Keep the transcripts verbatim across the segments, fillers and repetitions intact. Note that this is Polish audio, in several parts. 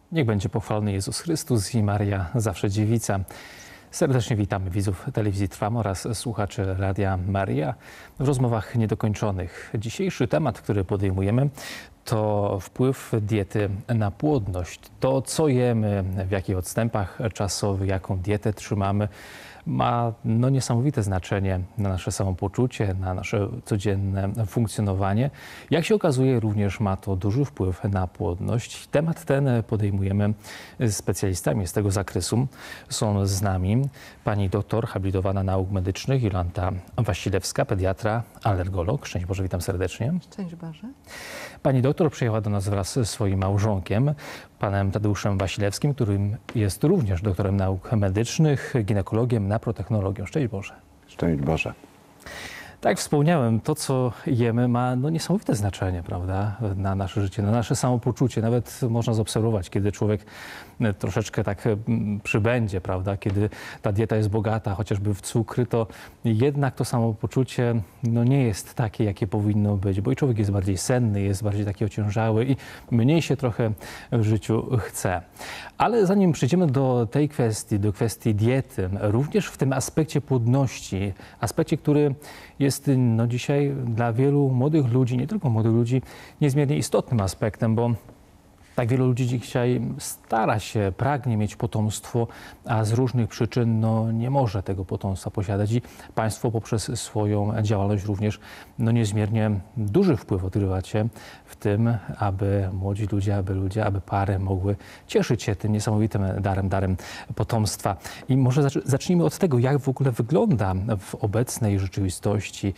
Niech będzie pochwalony Jezus Chrystus i Maria zawsze dziewica. Serdecznie witamy widzów Telewizji Trwam oraz słuchaczy Radia Maria w rozmowach niedokończonych. Dzisiejszy temat, który podejmujemy, to wpływ diety na płodność. To, co jemy, w jakich odstępach czasowych, jaką dietę trzymamy, ma no, niesamowite znaczenie na nasze samopoczucie, na nasze codzienne funkcjonowanie. Jak się okazuje, również ma to duży wpływ na płodność. Temat ten podejmujemy z specjalistami z tego zakresu. Są z nami pani doktor habilitowana nauk medycznych Jolanta Wasilewska, pediatra, alergolog. Szczęść Boże, witam serdecznie. Szczęść Boże. Pani doktor przyjechała do nas wraz ze swoim małżonkiem, panem Tadeuszem Wasilewskim, którym jest również doktorem nauk medycznych, ginekologiem, naprotechnologią. Szczęść Boże. Szczęść Boże. Tak jak wspomniałem, to co jemy ma no, niesamowite znaczenie, prawda, na nasze życie, na nasze samopoczucie. Nawet można zaobserwować, kiedy człowiek troszeczkę tak przybędzie, prawda, kiedy ta dieta jest bogata chociażby w cukry, to jednak to samopoczucie no, nie jest takie, jakie powinno być, bo i człowiek jest bardziej senny, jest bardziej taki ociężały i mniej się trochę w życiu chce. Ale zanim przejdziemy do tej kwestii, do kwestii diety, również w tym aspekcie płodności, aspekcie, który jest no, dzisiaj dla wielu młodych ludzi, nie tylko młodych ludzi, niezmiernie istotnym aspektem, bo tak wielu ludzi dzisiaj stara się, pragnie mieć potomstwo, a z różnych przyczyn no, nie może tego potomstwa posiadać i państwo poprzez swoją działalność również no, niezmiernie duży wpływ odgrywacie w tym, aby młodzi ludzie, aby ludzie, aby pary mogły cieszyć się tym niesamowitym darem, darem potomstwa. I może zacznijmy od tego, jak w ogóle wygląda w obecnej rzeczywistości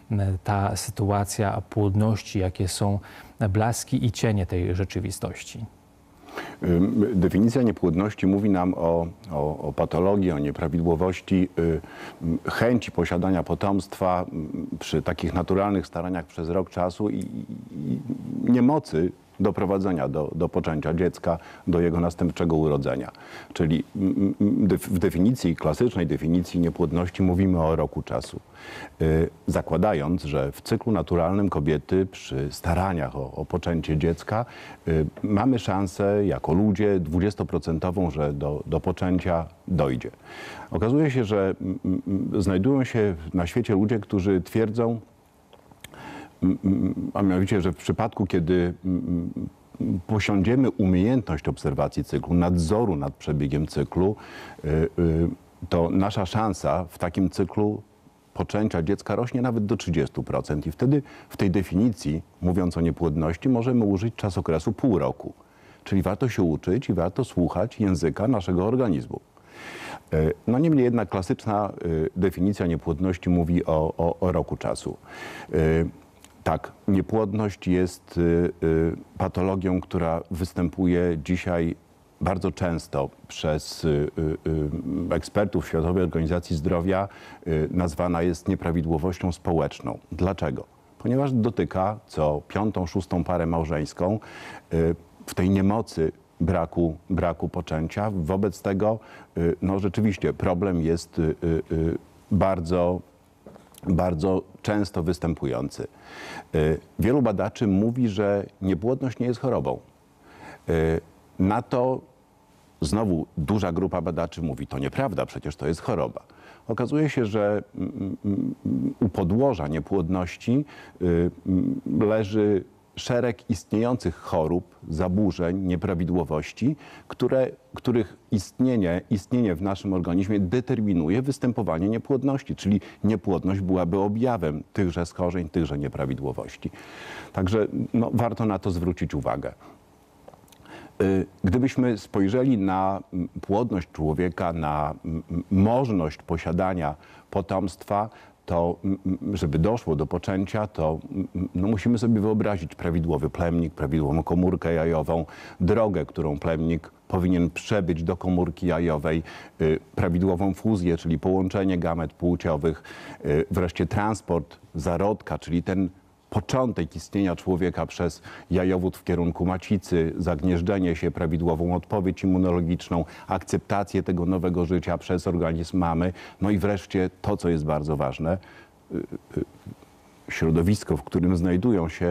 ta sytuacja płodności, jakie są blaski i cienie tej rzeczywistości. Definicja niepłodności mówi nam o, o, o patologii, o nieprawidłowości, chęci posiadania potomstwa przy takich naturalnych staraniach przez rok czasu i, i niemocy doprowadzenia do, do poczęcia dziecka, do jego następczego urodzenia. Czyli w definicji, klasycznej definicji niepłodności mówimy o roku czasu. Zakładając, że w cyklu naturalnym kobiety przy staraniach o, o poczęcie dziecka mamy szansę jako ludzie dwudziestoprocentową, że do, do poczęcia dojdzie. Okazuje się, że znajdują się na świecie ludzie, którzy twierdzą, a mianowicie, że w przypadku, kiedy posiądziemy umiejętność obserwacji cyklu, nadzoru nad przebiegiem cyklu, to nasza szansa w takim cyklu poczęcia dziecka rośnie nawet do trzydziestu procent. I wtedy w tej definicji, mówiąc o niepłodności, możemy użyć czasokresu pół roku. Czyli warto się uczyć i warto słuchać języka naszego organizmu. No niemniej jednak klasyczna definicja niepłodności mówi o, o, o roku czasu. Tak, niepłodność jest y, y, patologią, która występuje dzisiaj bardzo często przez y, y, ekspertów Światowej Organizacji Zdrowia, y, nazwana jest nieprawidłowością społeczną. Dlaczego? Ponieważ dotyka co piątą, szóstą parę małżeńską y, w tej niemocy braku, braku poczęcia. Wobec tego y, no, rzeczywiście problem jest y, y, bardzo bardzo często występujący. Wielu badaczy mówi, że niepłodność nie jest chorobą. Na to znowu duża grupa badaczy mówi, to nieprawda, przecież to jest choroba. Okazuje się, że u podłoża niepłodności leży szereg istniejących chorób, zaburzeń, nieprawidłowości, które, których istnienie, istnienie w naszym organizmie determinuje występowanie niepłodności, czyli niepłodność byłaby objawem tychże schorzeń, tychże nieprawidłowości. Także no, warto na to zwrócić uwagę. Gdybyśmy spojrzeli na płodność człowieka, na możliwość posiadania potomstwa, to żeby doszło do poczęcia, to no, musimy sobie wyobrazić prawidłowy plemnik, prawidłową komórkę jajową, drogę, którą plemnik powinien przebyć do komórki jajowej, y, prawidłową fuzję, czyli połączenie gamet płciowych, y, wreszcie transport zarodka, czyli ten początek istnienia człowieka przez jajowód w kierunku macicy, zagnieżdżenie się, prawidłową odpowiedź immunologiczną, akceptację tego nowego życia przez organizm mamy, no i wreszcie to, co jest bardzo ważne, środowisko, w którym znajdują się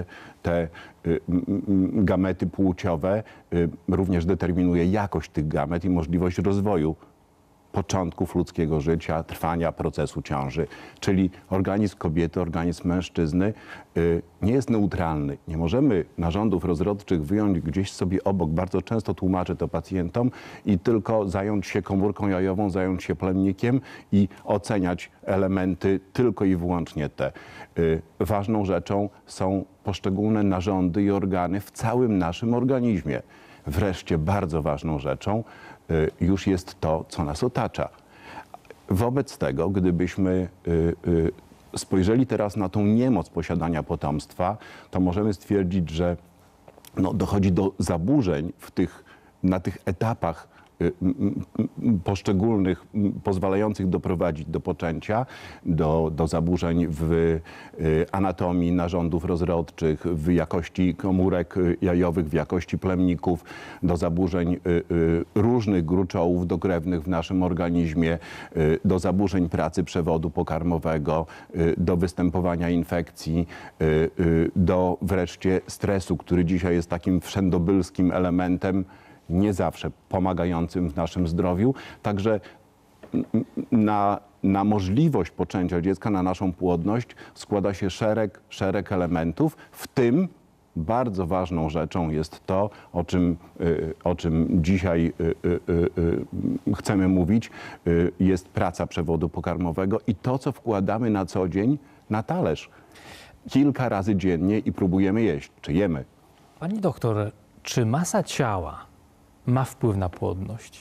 te y, m, gamety płciowe, y, również determinuje jakość tych gamet i możliwość rozwoju początków ludzkiego życia, trwania procesu ciąży. Czyli organizm kobiety, organizm mężczyzny y, nie jest neutralny. Nie możemy narządów rozrodczych wyjąć gdzieś sobie obok. Bardzo często tłumaczę to pacjentom i tylko zająć się komórką jajową, zająć się plemnikiem i oceniać elementy tylko i wyłącznie te. Y, ważną rzeczą są poszczególne narządy i organy w całym naszym organizmie. Wreszcie bardzo ważną rzeczą już jest to, co nas otacza. Wobec tego, gdybyśmy spojrzeli teraz na tą niemoc posiadania potomstwa, to możemy stwierdzić, że no, dochodzi do zaburzeń w tych, na tych etapach poszczególnych, pozwalających doprowadzić do poczęcia, do, do zaburzeń w anatomii narządów rozrodczych, w jakości komórek jajowych, w jakości plemników, do zaburzeń różnych gruczołów dokrewnych w naszym organizmie, do zaburzeń pracy przewodu pokarmowego, do występowania infekcji, do wreszcie stresu, który dzisiaj jest takim wszędobylskim elementem, nie zawsze pomagającym w naszym zdrowiu. Także na, na możliwość poczęcia dziecka, na naszą płodność składa się szereg, szereg elementów, w tym bardzo ważną rzeczą jest to, o czym, o czym dzisiaj chcemy mówić, jest praca przewodu pokarmowego i to, co wkładamy na co dzień na talerz. Kilka razy dziennie i próbujemy jeść, czy jemy. Pani doktor, czy masa ciała ma wpływ na płodność?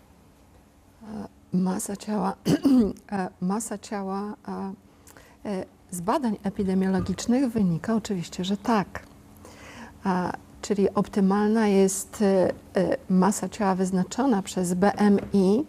Masa ciała, masa ciała z badań epidemiologicznych wynika oczywiście, że tak. Czyli optymalna jest masa ciała wyznaczona przez B M I,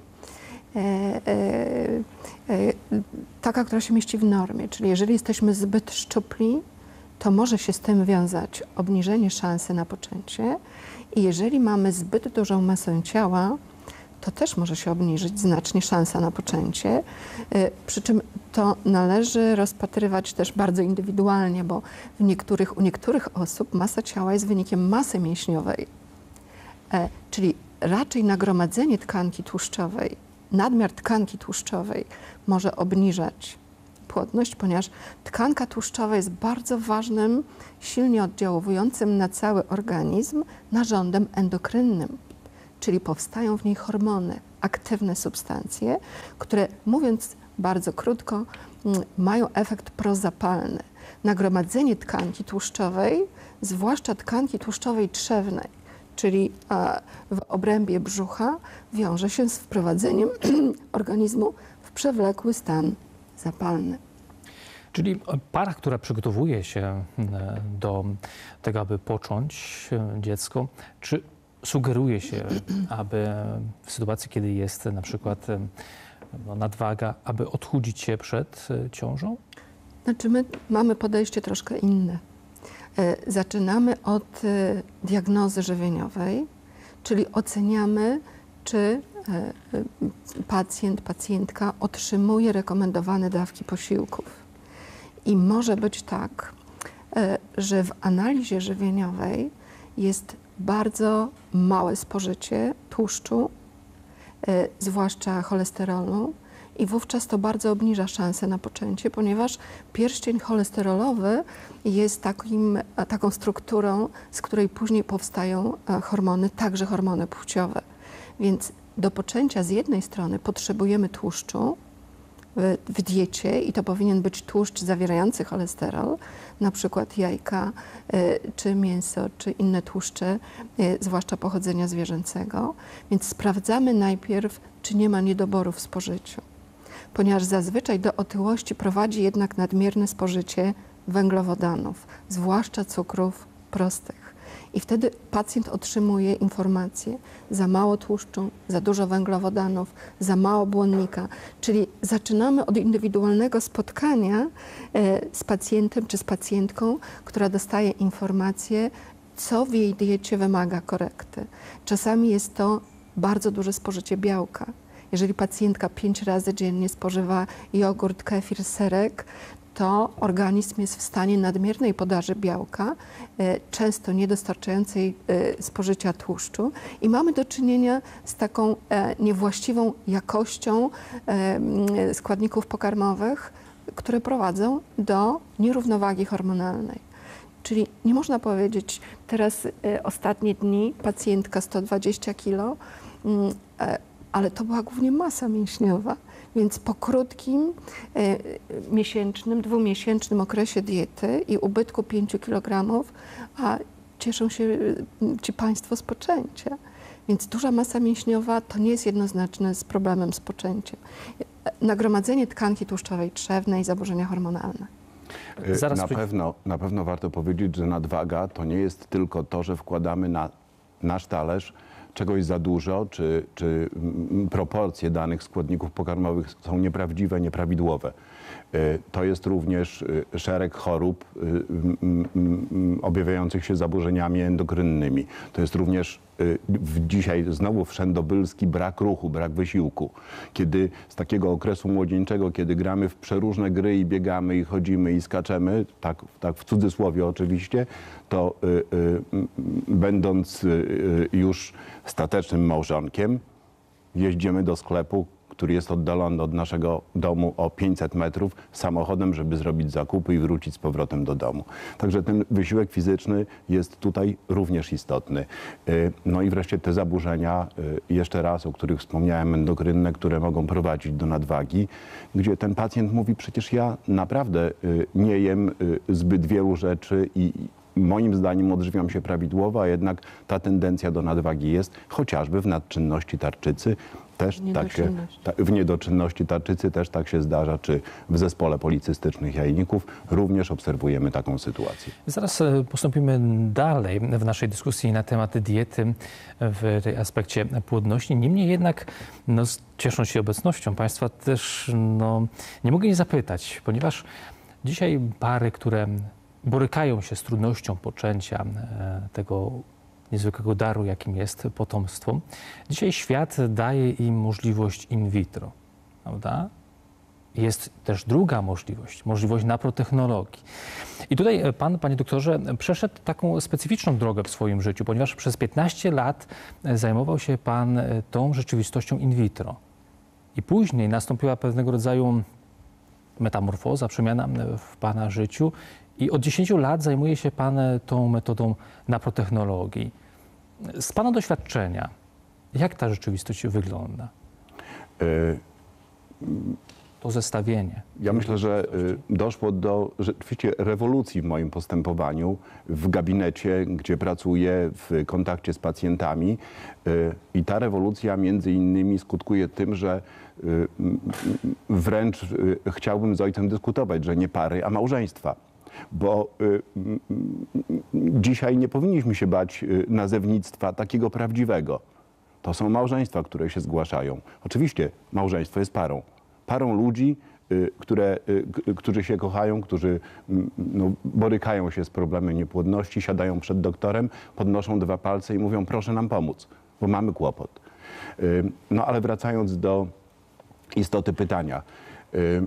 taka, która się mieści w normie. Czyli jeżeli jesteśmy zbyt szczupli, to może się z tym wiązać obniżenie szansy na poczęcie. I jeżeli mamy zbyt dużą masę ciała, to też może się obniżyć znacznie szansa na poczęcie. Przy czym to należy rozpatrywać też bardzo indywidualnie, bo w niektórych, u niektórych osób masa ciała jest wynikiem masy mięśniowej. Czyli raczej nagromadzenie tkanki tłuszczowej, nadmiar tkanki tłuszczowej może obniżać płodność, ponieważ tkanka tłuszczowa jest bardzo ważnym, silnie oddziałującym na cały organizm narządem endokrynnym, czyli powstają w niej hormony, aktywne substancje, które, mówiąc bardzo krótko, mają efekt prozapalny. Nagromadzenie tkanki tłuszczowej, zwłaszcza tkanki tłuszczowej trzewnej, czyli w obrębie brzucha, wiąże się z wprowadzeniem organizmu w przewlekły stan zapalny. Czyli para, która przygotowuje się do tego, aby począć dziecko, czy sugeruje się, aby w sytuacji, kiedy jest na przykład no, nadwaga, aby odchudzić się przed ciążą? Znaczy my mamy podejście troszkę inne. Zaczynamy od diagnozy żywieniowej, czyli oceniamy, czy pacjent, pacjentka otrzymuje rekomendowane dawki posiłków. I może być tak, że w analizie żywieniowej jest bardzo małe spożycie tłuszczu, zwłaszcza cholesterolu, i wówczas to bardzo obniża szanse na poczęcie, ponieważ pierścień cholesterolowy jest takim, taką strukturą, z której później powstają hormony, także hormony płciowe. Więc do poczęcia z jednej strony potrzebujemy tłuszczu w, w diecie i to powinien być tłuszcz zawierający cholesterol, na przykład jajka, y, czy mięso, czy inne tłuszcze, y, zwłaszcza pochodzenia zwierzęcego. Więc sprawdzamy najpierw, czy nie ma niedoboru w spożyciu, ponieważ zazwyczaj do otyłości prowadzi jednak nadmierne spożycie węglowodanów, zwłaszcza cukrów prostych. I wtedy pacjent otrzymuje informację: za mało tłuszczu, za dużo węglowodanów, za mało błonnika. Czyli zaczynamy od indywidualnego spotkania z pacjentem czy z pacjentką, która dostaje informację, co w jej diecie wymaga korekty. Czasami jest to bardzo duże spożycie białka. Jeżeli pacjentka pięć razy dziennie spożywa jogurt, kefir, serek, to organizm jest w stanie nadmiernej podaży białka, często niedostarczającej spożycia tłuszczu i mamy do czynienia z taką niewłaściwą jakością składników pokarmowych, które prowadzą do nierównowagi hormonalnej. Czyli nie można powiedzieć, teraz ostatnie dni pacjentka sto dwadzieścia kilo, ale to była głównie masa mięśniowa. Więc po krótkim, e, miesięcznym, dwumiesięcznym okresie diety i ubytku pięciu kilogramów, a cieszą się ci Państwo z poczęcia. Więc duża masa mięśniowa to nie jest jednoznaczne z problemem z poczęciem. Nagromadzenie tkanki tłuszczowej trzewnej, zaburzenia hormonalne. Zaraz na, przy... pewno, na pewno warto powiedzieć, że nadwaga to nie jest tylko to, że wkładamy na nasz talerz czegoś za dużo, czy, czy proporcje danych składników pokarmowych są nieprawdziwe, nieprawidłowe. To jest również szereg chorób objawiających się zaburzeniami endokrynnymi. To jest również dzisiaj znowu wszędobylski brak ruchu, brak wysiłku. Kiedy z takiego okresu młodzieńczego, kiedy gramy w przeróżne gry i biegamy i chodzimy i skaczemy, tak, tak w cudzysłowie oczywiście, to y, y, będąc y, już statecznym małżonkiem, jeździmy do sklepu, który jest oddalony od naszego domu o pięćset metrów samochodem, żeby zrobić zakupy i wrócić z powrotem do domu. Także ten wysiłek fizyczny jest tutaj również istotny. No i wreszcie te zaburzenia, jeszcze raz, o których wspomniałem, endokrynne, które mogą prowadzić do nadwagi, gdzie ten pacjent mówi, przecież ja naprawdę nie jem zbyt wielu rzeczy i moim zdaniem odżywiam się prawidłowo, a jednak ta tendencja do nadwagi jest, chociażby w nadczynności tarczycy, też tak się, ta, w niedoczynności tarczycy też tak się zdarza, czy w zespole policystycznych jajników również obserwujemy taką sytuację. Zaraz postąpimy dalej w naszej dyskusji na temat diety w tej aspekcie płodności. Niemniej jednak, no, ciesząc się obecnością Państwa, też no, nie mogę nie zapytać, ponieważ dzisiaj pary, które borykają się z trudnością poczęcia tego niezwykłego daru, jakim jest potomstwo. Dzisiaj świat daje im możliwość in vitro, prawda? Jest też druga możliwość, możliwość naprotechnologii. I tutaj pan, panie doktorze, przeszedł taką specyficzną drogę w swoim życiu, ponieważ przez piętnaście lat zajmował się pan tą rzeczywistością in vitro. I później nastąpiła pewnego rodzaju metamorfoza, przemiana w pana życiu. I od dziesięciu lat zajmuje się pan tą metodą naprotechnologii. Z pana doświadczenia, jak ta rzeczywistość wygląda? Y to zestawienie. Ja myślę, że doszło do rzeczywiście rewolucji w moim postępowaniu w gabinecie, gdzie pracuję, w kontakcie z pacjentami. I ta rewolucja między innymi skutkuje tym, że wręcz chciałbym z ojcem dyskutować, że nie pary, a małżeństwa. Bo y, y, dzisiaj nie powinniśmy się bać y, nazewnictwa takiego prawdziwego. To są małżeństwa, które się zgłaszają. Oczywiście małżeństwo jest parą. Parą ludzi, y, które, y, którzy się kochają, którzy y, no, borykają się z problemem niepłodności, siadają przed doktorem, podnoszą dwa palce i mówią, proszę nam pomóc, bo mamy kłopot. Y, no ale wracając do istoty pytania. Y,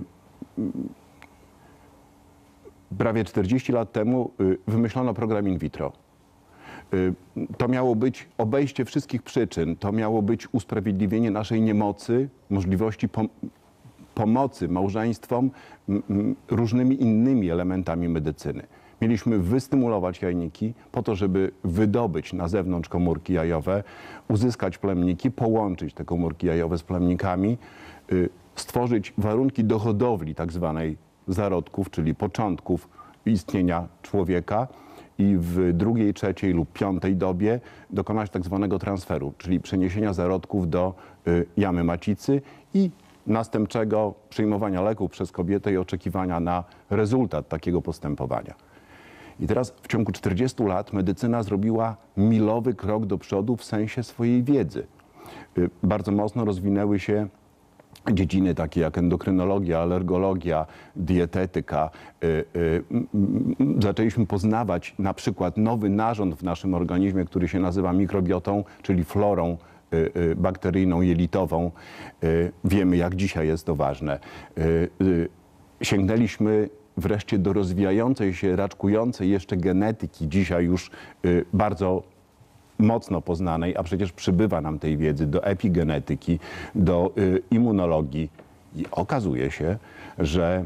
Prawie czterdzieści lat temu wymyślono program in vitro. To miało być obejście wszystkich przyczyn, to miało być usprawiedliwienie naszej niemocy, możliwości pom pomocy małżeństwom różnymi innymi elementami medycyny. Mieliśmy wystymulować jajniki po to, żeby wydobyć na zewnątrz komórki jajowe, uzyskać plemniki, połączyć te komórki jajowe z plemnikami, stworzyć warunki do hodowli tak zwanej zarodków, czyli początków istnienia człowieka i w drugiej, trzeciej lub piątej dobie dokonać tak zwanego transferu, czyli przeniesienia zarodków do y, jamy macicy i następczego przyjmowania leków przez kobietę i oczekiwania na rezultat takiego postępowania. I teraz w ciągu czterdziestu lat medycyna zrobiła milowy krok do przodu w sensie swojej wiedzy. Y, bardzo mocno rozwinęły się dziedziny takie jak endokrynologia, alergologia, dietetyka. Y, y, y, zaczęliśmy poznawać na przykład nowy narząd w naszym organizmie, który się nazywa mikrobiotą, czyli florą y, y, bakteryjną, jelitową. Y, wiemy, jak dzisiaj jest to ważne. Y, y, sięgnęliśmy wreszcie do rozwijającej się, raczkującej jeszcze genetyki, dzisiaj już y, bardzo mocno poznanej, a przecież przybywa nam tej wiedzy, do epigenetyki, do y, immunologii. I okazuje się, że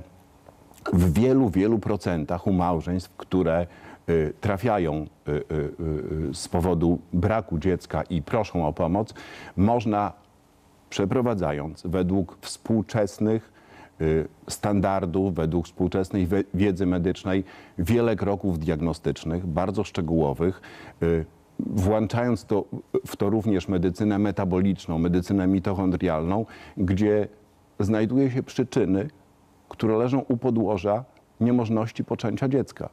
w wielu, wielu procentach u małżeństw, które y, trafiają y, y, y, z powodu braku dziecka i proszą o pomoc, można, przeprowadzając według współczesnych y, standardów, według współczesnej we- wiedzy medycznej, wiele kroków diagnostycznych, bardzo szczegółowych, y, włączając to, w to również medycynę metaboliczną, medycynę mitochondrialną, gdzie znajduje się przyczyny, które leżą u podłoża niemożności poczęcia dziecka.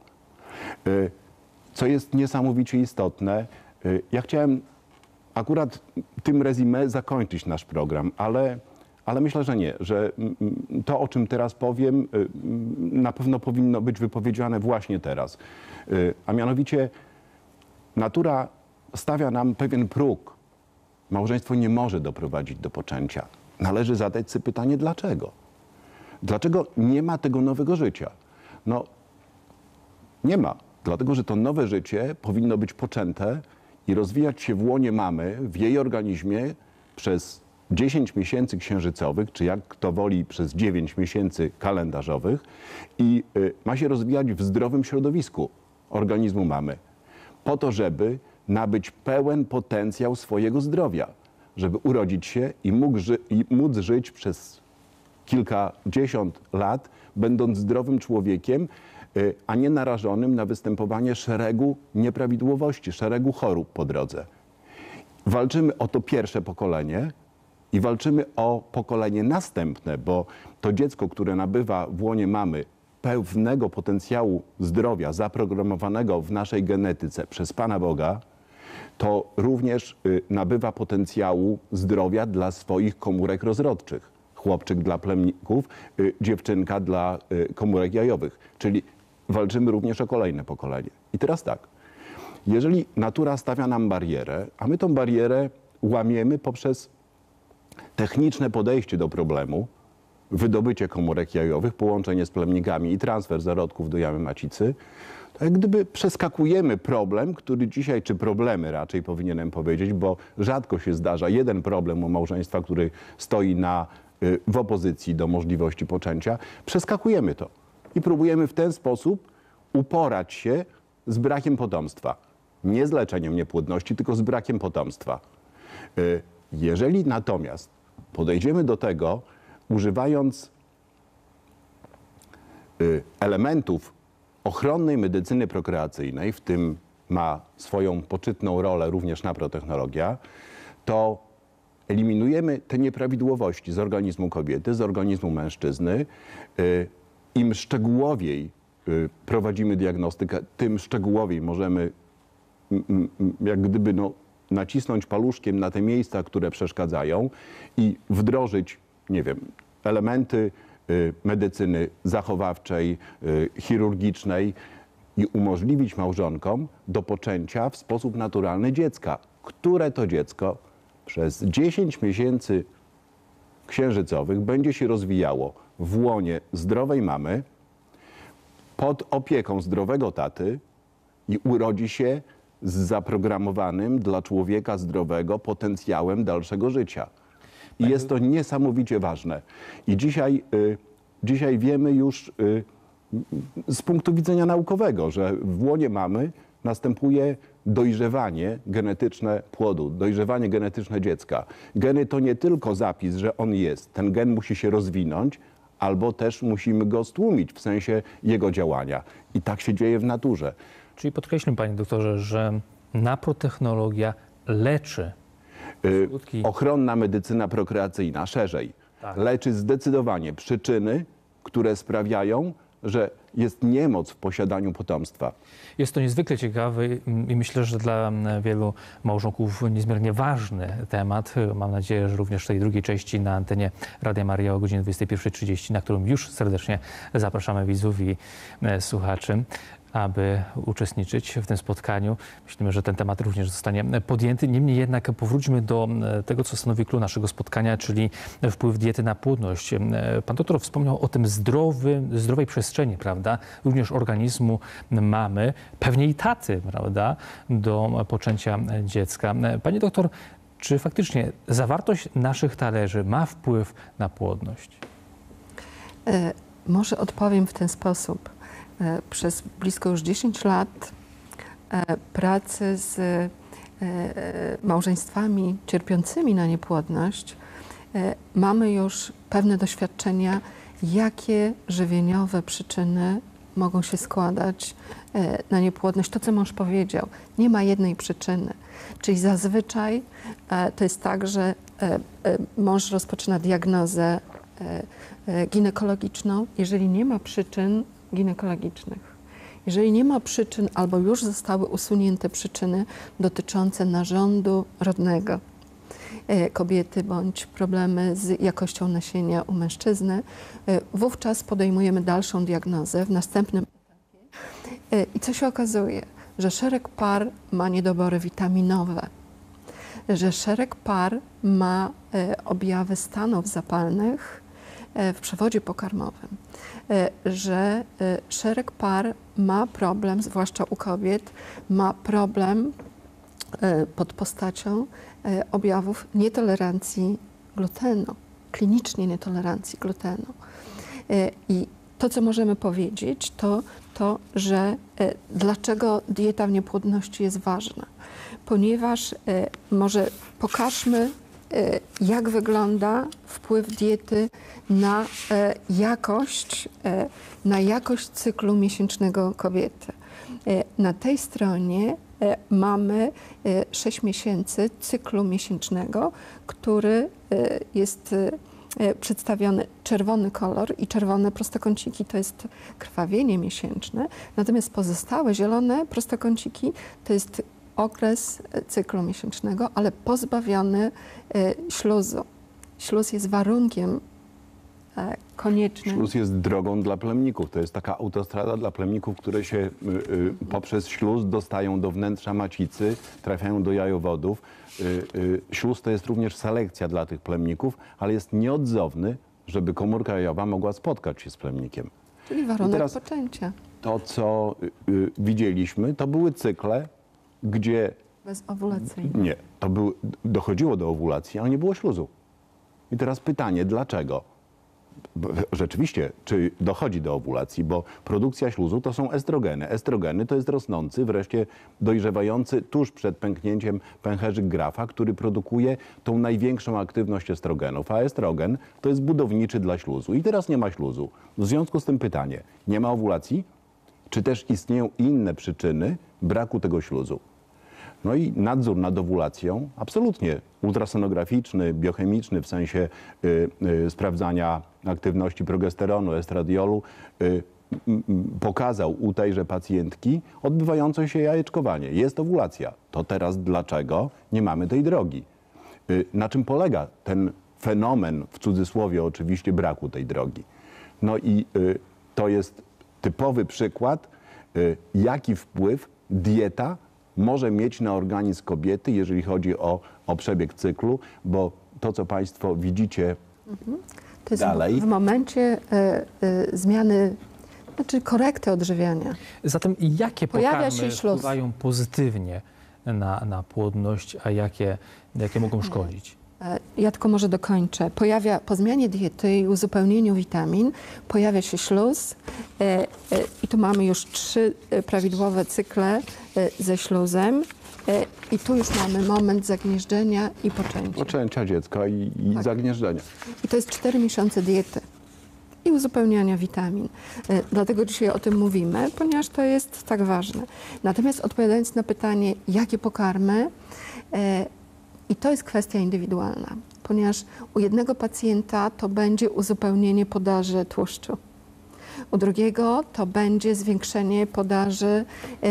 Y, Co jest niesamowicie istotne, y, ja chciałem akurat tym rezumé zakończyć nasz program, ale, ale myślę, że nie, że mm, to, o czym teraz powiem, y, na pewno powinno być wypowiedziane właśnie teraz. Y, A mianowicie natura stawia nam pewien próg. Małżeństwo nie może doprowadzić do poczęcia. Należy zadać sobie pytanie, dlaczego? Dlaczego nie ma tego nowego życia? No, nie ma. Dlatego, że to nowe życie powinno być poczęte i rozwijać się w łonie mamy, w jej organizmie przez dziesięć miesięcy księżycowych, czy jak kto woli przez dziewięć miesięcy kalendarzowych i y, ma się rozwijać w zdrowym środowisku organizmu mamy, po to, żeby nabyć pełen potencjał swojego zdrowia, żeby urodzić się i, mógł ży- i móc żyć przez kilkadziesiąt lat, będąc zdrowym człowiekiem, y, a nie narażonym na występowanie szeregu nieprawidłowości, szeregu chorób po drodze. Walczymy o to pierwsze pokolenie i walczymy o pokolenie następne, bo to dziecko, które nabywa w łonie mamy pewnego potencjału zdrowia zaprogramowanego w naszej genetyce przez Pana Boga, to również y, nabywa potencjału zdrowia dla swoich komórek rozrodczych. Chłopczyk dla plemników, y, dziewczynka dla y, komórek jajowych. Czyli walczymy również o kolejne pokolenie. I teraz tak, jeżeli natura stawia nam barierę, a my tą barierę łamiemy poprzez techniczne podejście do problemu, wydobycie komórek jajowych, połączenie z plemnikami i transfer zarodków do jamy macicy, to jak gdyby przeskakujemy problem, który dzisiaj, czy problemy raczej powinienem powiedzieć, bo rzadko się zdarza jeden problem u małżeństwa, który stoi na, y, w opozycji do możliwości poczęcia, przeskakujemy to i próbujemy w ten sposób uporać się z brakiem potomstwa. Nie z leczeniem niepłodności, tylko z brakiem potomstwa. Y, Jeżeli natomiast podejdziemy do tego, używając y, elementów ochronnej medycyny prokreacyjnej, w tym ma swoją poczytną rolę również naprotechnologia, to eliminujemy te nieprawidłowości z organizmu kobiety, z organizmu mężczyzny. Y, Im szczegółowiej y, prowadzimy diagnostykę, tym szczegółowiej możemy m, m, jak gdyby no, nacisnąć paluszkiem na te miejsca, które przeszkadzają i wdrożyć, nie wiem, elementy y, medycyny zachowawczej, y, chirurgicznej i umożliwić małżonkom do poczęcia w sposób naturalny dziecka, które to dziecko przez dziesięć miesięcy księżycowych będzie się rozwijało w łonie zdrowej mamy, pod opieką zdrowego taty i urodzi się z zaprogramowanym dla człowieka zdrowego potencjałem dalszego życia. I jest to niesamowicie ważne. I dzisiaj, y, dzisiaj wiemy już y, z punktu widzenia naukowego, że w łonie mamy następuje dojrzewanie genetyczne płodu, dojrzewanie genetyczne dziecka. Geny to nie tylko zapis, że on jest. Ten gen musi się rozwinąć, albo też musimy go stłumić w sensie jego działania. I tak się dzieje w naturze. Czyli podkreślmy, panie doktorze, że naprotechnologia leczy Y, skutki. Ochronna medycyna prokreacyjna, szerzej, Tak. leczy zdecydowanie przyczyny, które sprawiają, że jest niemoc w posiadaniu potomstwa. Jest to niezwykle ciekawy i myślę, że dla wielu małżonków niezmiernie ważny temat. Mam nadzieję, że również w tej drugiej części na antenie Radia Maryja o godzinie dwudziestej pierwszej trzydzieści, na którą już serdecznie zapraszamy widzów i e, słuchaczy. aby uczestniczyć w tym spotkaniu. Myślimy, że ten temat również zostanie podjęty. Niemniej jednak powróćmy do tego, co stanowi clou naszego spotkania, czyli wpływ diety na płodność. Pan doktor wspomniał o tym zdrowym, zdrowej przestrzeni, prawda, również organizmu mamy, pewnie i taty, prawda, do poczęcia dziecka. Panie doktor, czy faktycznie zawartość naszych talerzy ma wpływ na płodność? E, może odpowiem w ten sposób. E, przez blisko już dziesięć lat e, pracy z e, małżeństwami cierpiącymi na niepłodność e, mamy już pewne doświadczenia, jakie żywieniowe przyczyny mogą się składać e, na niepłodność. To, co mąż powiedział, nie ma jednej przyczyny. Czyli zazwyczaj e, to jest tak, że e, e, mąż rozpoczyna diagnozę e, e, ginekologiczną, jeżeli nie ma przyczyn ginekologicznych. Jeżeli nie ma przyczyn albo już zostały usunięte przyczyny dotyczące narządu rodnego e, kobiety bądź problemy z jakością nasienia u mężczyzny, e, wówczas podejmujemy dalszą diagnozę w następnym etapie. E, I co się okazuje? Że szereg par ma niedobory witaminowe, że szereg par ma e, objawy stanów zapalnych e, w przewodzie pokarmowym, e, że e, szereg par ma problem, zwłaszcza u kobiet, ma problem e, pod postacią e, objawów nietolerancji glutenu, klinicznie nietolerancji glutenu. E, I to, co możemy powiedzieć, to to, że e, dlaczego dieta w niepłodności jest ważna. Ponieważ e, może pokażmy, e, jak wygląda wpływ diety na e, jakość, e, na jakość cyklu miesięcznego kobiety. E, na tej stronie e, mamy e, sześć miesięcy cyklu miesięcznego, który e, jest e, przedstawiony czerwony kolor i czerwone prostokąciki to jest krwawienie miesięczne, natomiast pozostałe zielone prostokąciki to jest okres cyklu miesięcznego, ale pozbawiony śluzu. Śluz jest warunkiem koniecznym. Śluz jest drogą dla plemników. To jest taka autostrada dla plemników, które się y, y, poprzez śluz dostają do wnętrza macicy, trafiają do jajowodów. Y, y, śluz to jest również selekcja dla tych plemników, ale jest nieodzowny, żeby komórka jajowa mogła spotkać się z plemnikiem. Czyli warunek poczęcia. To, co y, y, widzieliśmy, to były cykle, gdzie... Bezowulacyjne. Nie, to był, dochodziło do owulacji, ale nie było śluzu. I teraz pytanie, dlaczego? Rzeczywiście, czy dochodzi do owulacji, bo produkcja śluzu to są estrogeny. Estrogeny to jest rosnący, wreszcie dojrzewający tuż przed pęknięciem pęcherzyk Grafa, który produkuje tą największą aktywność estrogenów, a estrogen to jest budowniczy dla śluzu. I teraz nie ma śluzu. W związku z tym pytanie, nie ma owulacji? Czy też istnieją inne przyczyny braku tego śluzu? No i nadzór nad owulacją, absolutnie ultrasonograficzny, biochemiczny w sensie y, y, sprawdzania aktywności progesteronu, estradiolu, y, y, pokazał u tejże pacjentki odbywające się jajeczkowanie. Jest owulacja. To teraz dlaczego nie mamy tej drogi? Y, na czym polega ten fenomen, w cudzysłowie oczywiście, braku tej drogi? No i y, to jest typowy przykład, y, jaki wpływ dieta może mieć na organizm kobiety, jeżeli chodzi o, o przebieg cyklu, bo to, co Państwo widzicie mhm. To jest dalej... w momencie y, y, zmiany, znaczy korekty odżywiania. Zatem jakie Pojawia pokarmy się śluz. wpływają pozytywnie na, na płodność, a jakie, jakie mogą szkodzić? Ja tylko może dokończę. Pojawia, po zmianie diety i uzupełnieniu witamin pojawia się śluz e, e, i tu mamy już trzy prawidłowe cykle e, ze śluzem e, i tu już mamy moment zagnieżdżenia i poczęcia. Poczęcia dziecka i, i Tak. zagnieżdżenia. I to jest cztery miesiące diety i uzupełniania witamin. E, dlatego dzisiaj o tym mówimy, ponieważ to jest tak ważne. Natomiast odpowiadając na pytanie, jakie pokarmy, e, i to jest kwestia indywidualna, ponieważ u jednego pacjenta to będzie uzupełnienie podaży tłuszczu, u drugiego to będzie zwiększenie podaży e,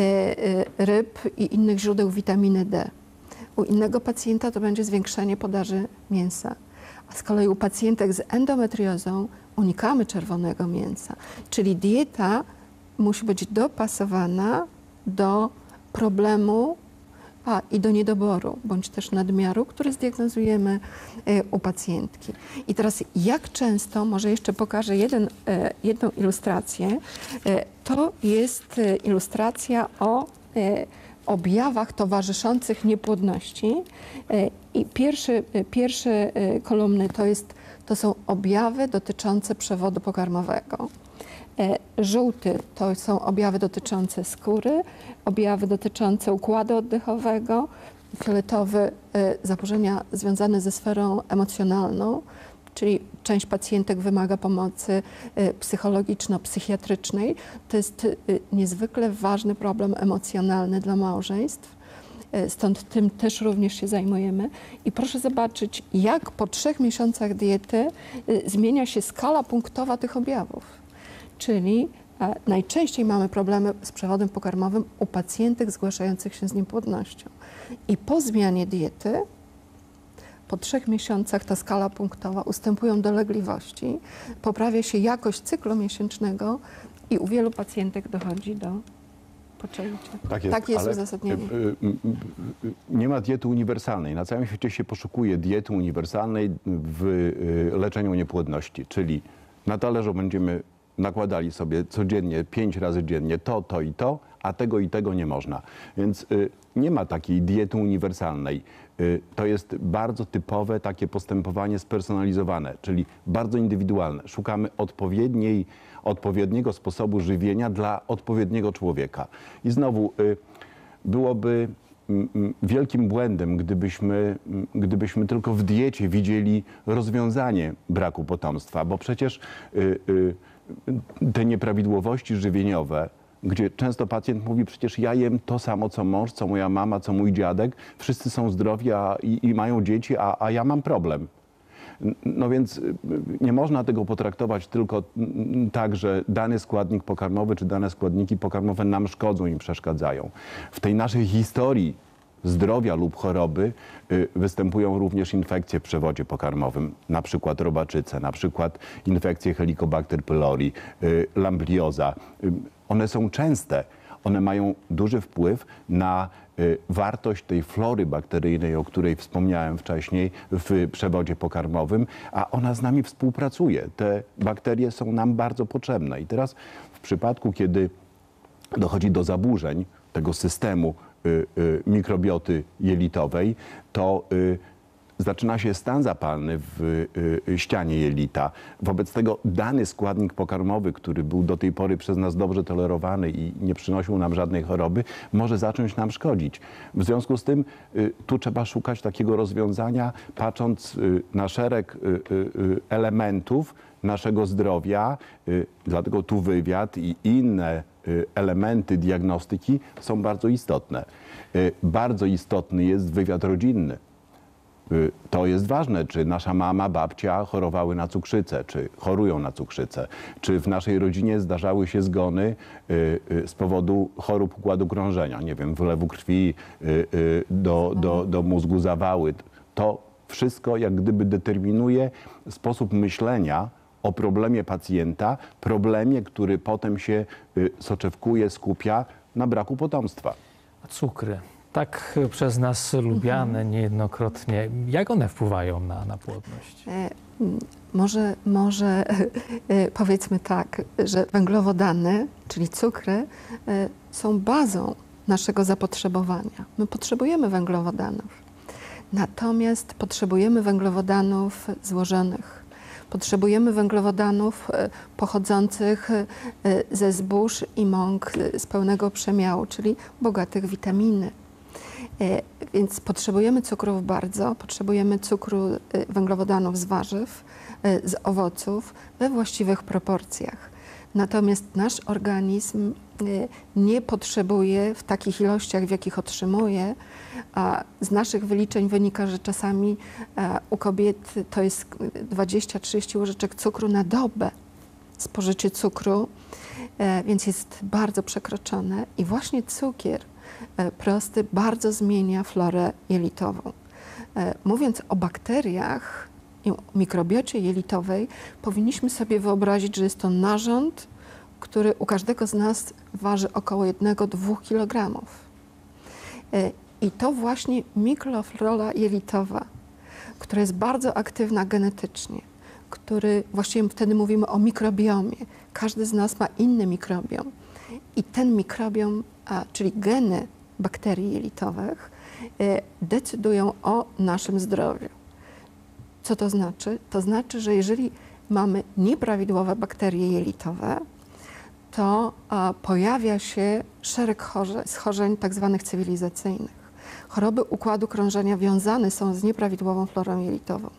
e, ryb i innych źródeł witaminy D. U innego pacjenta to będzie zwiększenie podaży mięsa. A z kolei u pacjentek z endometriozą unikamy czerwonego mięsa, czyli dieta musi być dopasowana do problemu a, i do niedoboru, bądź też nadmiaru, który zdiagnozujemy e, u pacjentki. I teraz jak często, może jeszcze pokażę jeden, e, jedną ilustrację, e, to jest e, ilustracja o e, objawach towarzyszących niepłodności. E, I pierwszy, e, pierwsze e, kolumny to, jest, to są objawy dotyczące przewodu pokarmowego. Żółty to są objawy dotyczące skóry, objawy dotyczące układu oddechowego, fioletowy zaburzenia związane ze sferą emocjonalną, czyli część pacjentek wymaga pomocy psychologiczno-psychiatrycznej. To jest niezwykle ważny problem emocjonalny dla małżeństw. Stąd tym też również się zajmujemy. I proszę zobaczyć, jak po trzech miesiącach diety zmienia się skala punktowa tych objawów. Czyli e, najczęściej mamy problemy z przewodem pokarmowym u pacjentek zgłaszających się z niepłodnością. I po zmianie diety, po trzech miesiącach ta skala punktowa, ustępują dolegliwości, poprawia się jakość cyklu miesięcznego i u wielu pacjentek dochodzi do poczęcia. Tak jest, Takie jest ale uzasadnienie. nie ma diety uniwersalnej. Na całym świecie się poszukuje diety uniwersalnej w leczeniu niepłodności, czyli na talerzu będziemy nakładali sobie codziennie, pięć razy dziennie to, to i to, a tego i tego nie można. Więc y, nie ma takiej diety uniwersalnej. Y, to jest bardzo typowe takie postępowanie spersonalizowane, czyli bardzo indywidualne. Szukamy odpowiedniej, odpowiedniego sposobu żywienia dla odpowiedniego człowieka. I znowu y, byłoby wielkim błędem, gdybyśmy, gdybyśmy tylko w diecie widzieli rozwiązanie braku potomstwa, bo przecież y, y, te nieprawidłowości żywieniowe, gdzie często pacjent mówi, przecież ja jem to samo, co mąż, co moja mama, co mój dziadek, wszyscy są zdrowi a, i, i mają dzieci, a, a ja mam problem. No więc nie można tego potraktować tylko tak, że dany składnik pokarmowy czy dane składniki pokarmowe nam szkodzą i przeszkadzają. W tej naszej historii zdrowia lub choroby występują również infekcje w przewodzie pokarmowym, na przykład robaczyce, na przykład infekcje Helicobacter pylori, lamblioza. One są częste. One mają duży wpływ na wartość tej flory bakteryjnej, o której wspomniałem wcześniej w przewodzie pokarmowym, a ona z nami współpracuje. Te bakterie są nam bardzo potrzebne. I teraz w przypadku, kiedy dochodzi do zaburzeń tego systemu y, y, mikrobioty jelitowej, to y, zaczyna się stan zapalny w y, ścianie jelita. Wobec tego dany składnik pokarmowy, który był do tej pory przez nas dobrze tolerowany i nie przynosił nam żadnej choroby, może zacząć nam szkodzić. W związku z tym y, tu trzeba szukać takiego rozwiązania, patrząc y, na szereg y, y, elementów naszego zdrowia, y, dlatego tu wywiad i inne y, elementy diagnostyki są bardzo istotne. Y, bardzo istotny jest wywiad rodzinny. To jest ważne, czy nasza mama, babcia chorowały na cukrzycę, czy chorują na cukrzycę, czy w naszej rodzinie zdarzały się zgony z powodu chorób układu krążenia, nie wiem, wylewu krwi do, do, do mózgu, zawały. To wszystko jak gdyby determinuje sposób myślenia o problemie pacjenta, problemie, który potem się soczewkuje, skupia na braku potomstwa. A cukry, tak przez nas lubiane niejednokrotnie, jak one wpływają na, na płodność? E, może może e, powiedzmy tak, że węglowodany, czyli cukry, e, są bazą naszego zapotrzebowania. My potrzebujemy węglowodanów, natomiast potrzebujemy węglowodanów złożonych. Potrzebujemy węglowodanów pochodzących ze zbóż i mąk z pełnego przemiału, czyli bogatych w witaminy. Więc potrzebujemy cukrów bardzo, potrzebujemy cukru, węglowodanów z warzyw, z owoców we właściwych proporcjach. Natomiast nasz organizm nie potrzebuje w takich ilościach, w jakich otrzymuje. A z naszych wyliczeń wynika, że czasami u kobiet to jest dwadzieścia trzydzieści łyżeczek cukru na dobę, spożycie cukru, więc jest bardzo przekroczone. I właśnie cukier prosty bardzo zmienia florę jelitową. Mówiąc o bakteriach i mikrobiocie jelitowej, powinniśmy sobie wyobrazić, że jest to narząd który u każdego z nas waży około jednego do dwóch kilogramów. I to właśnie mikroflora jelitowa, która jest bardzo aktywna genetycznie, który właściwie wtedy mówimy o mikrobiomie. Każdy z nas ma inny mikrobiom. I ten mikrobiom, a, czyli geny bakterii jelitowych, e, decydują o naszym zdrowiu. Co to znaczy? To znaczy, że jeżeli mamy nieprawidłowe bakterie jelitowe, to a, pojawia się szereg chorze, schorzeń tak zwanych cywilizacyjnych. Choroby układu krążenia wiązane są z nieprawidłową florą jelitową.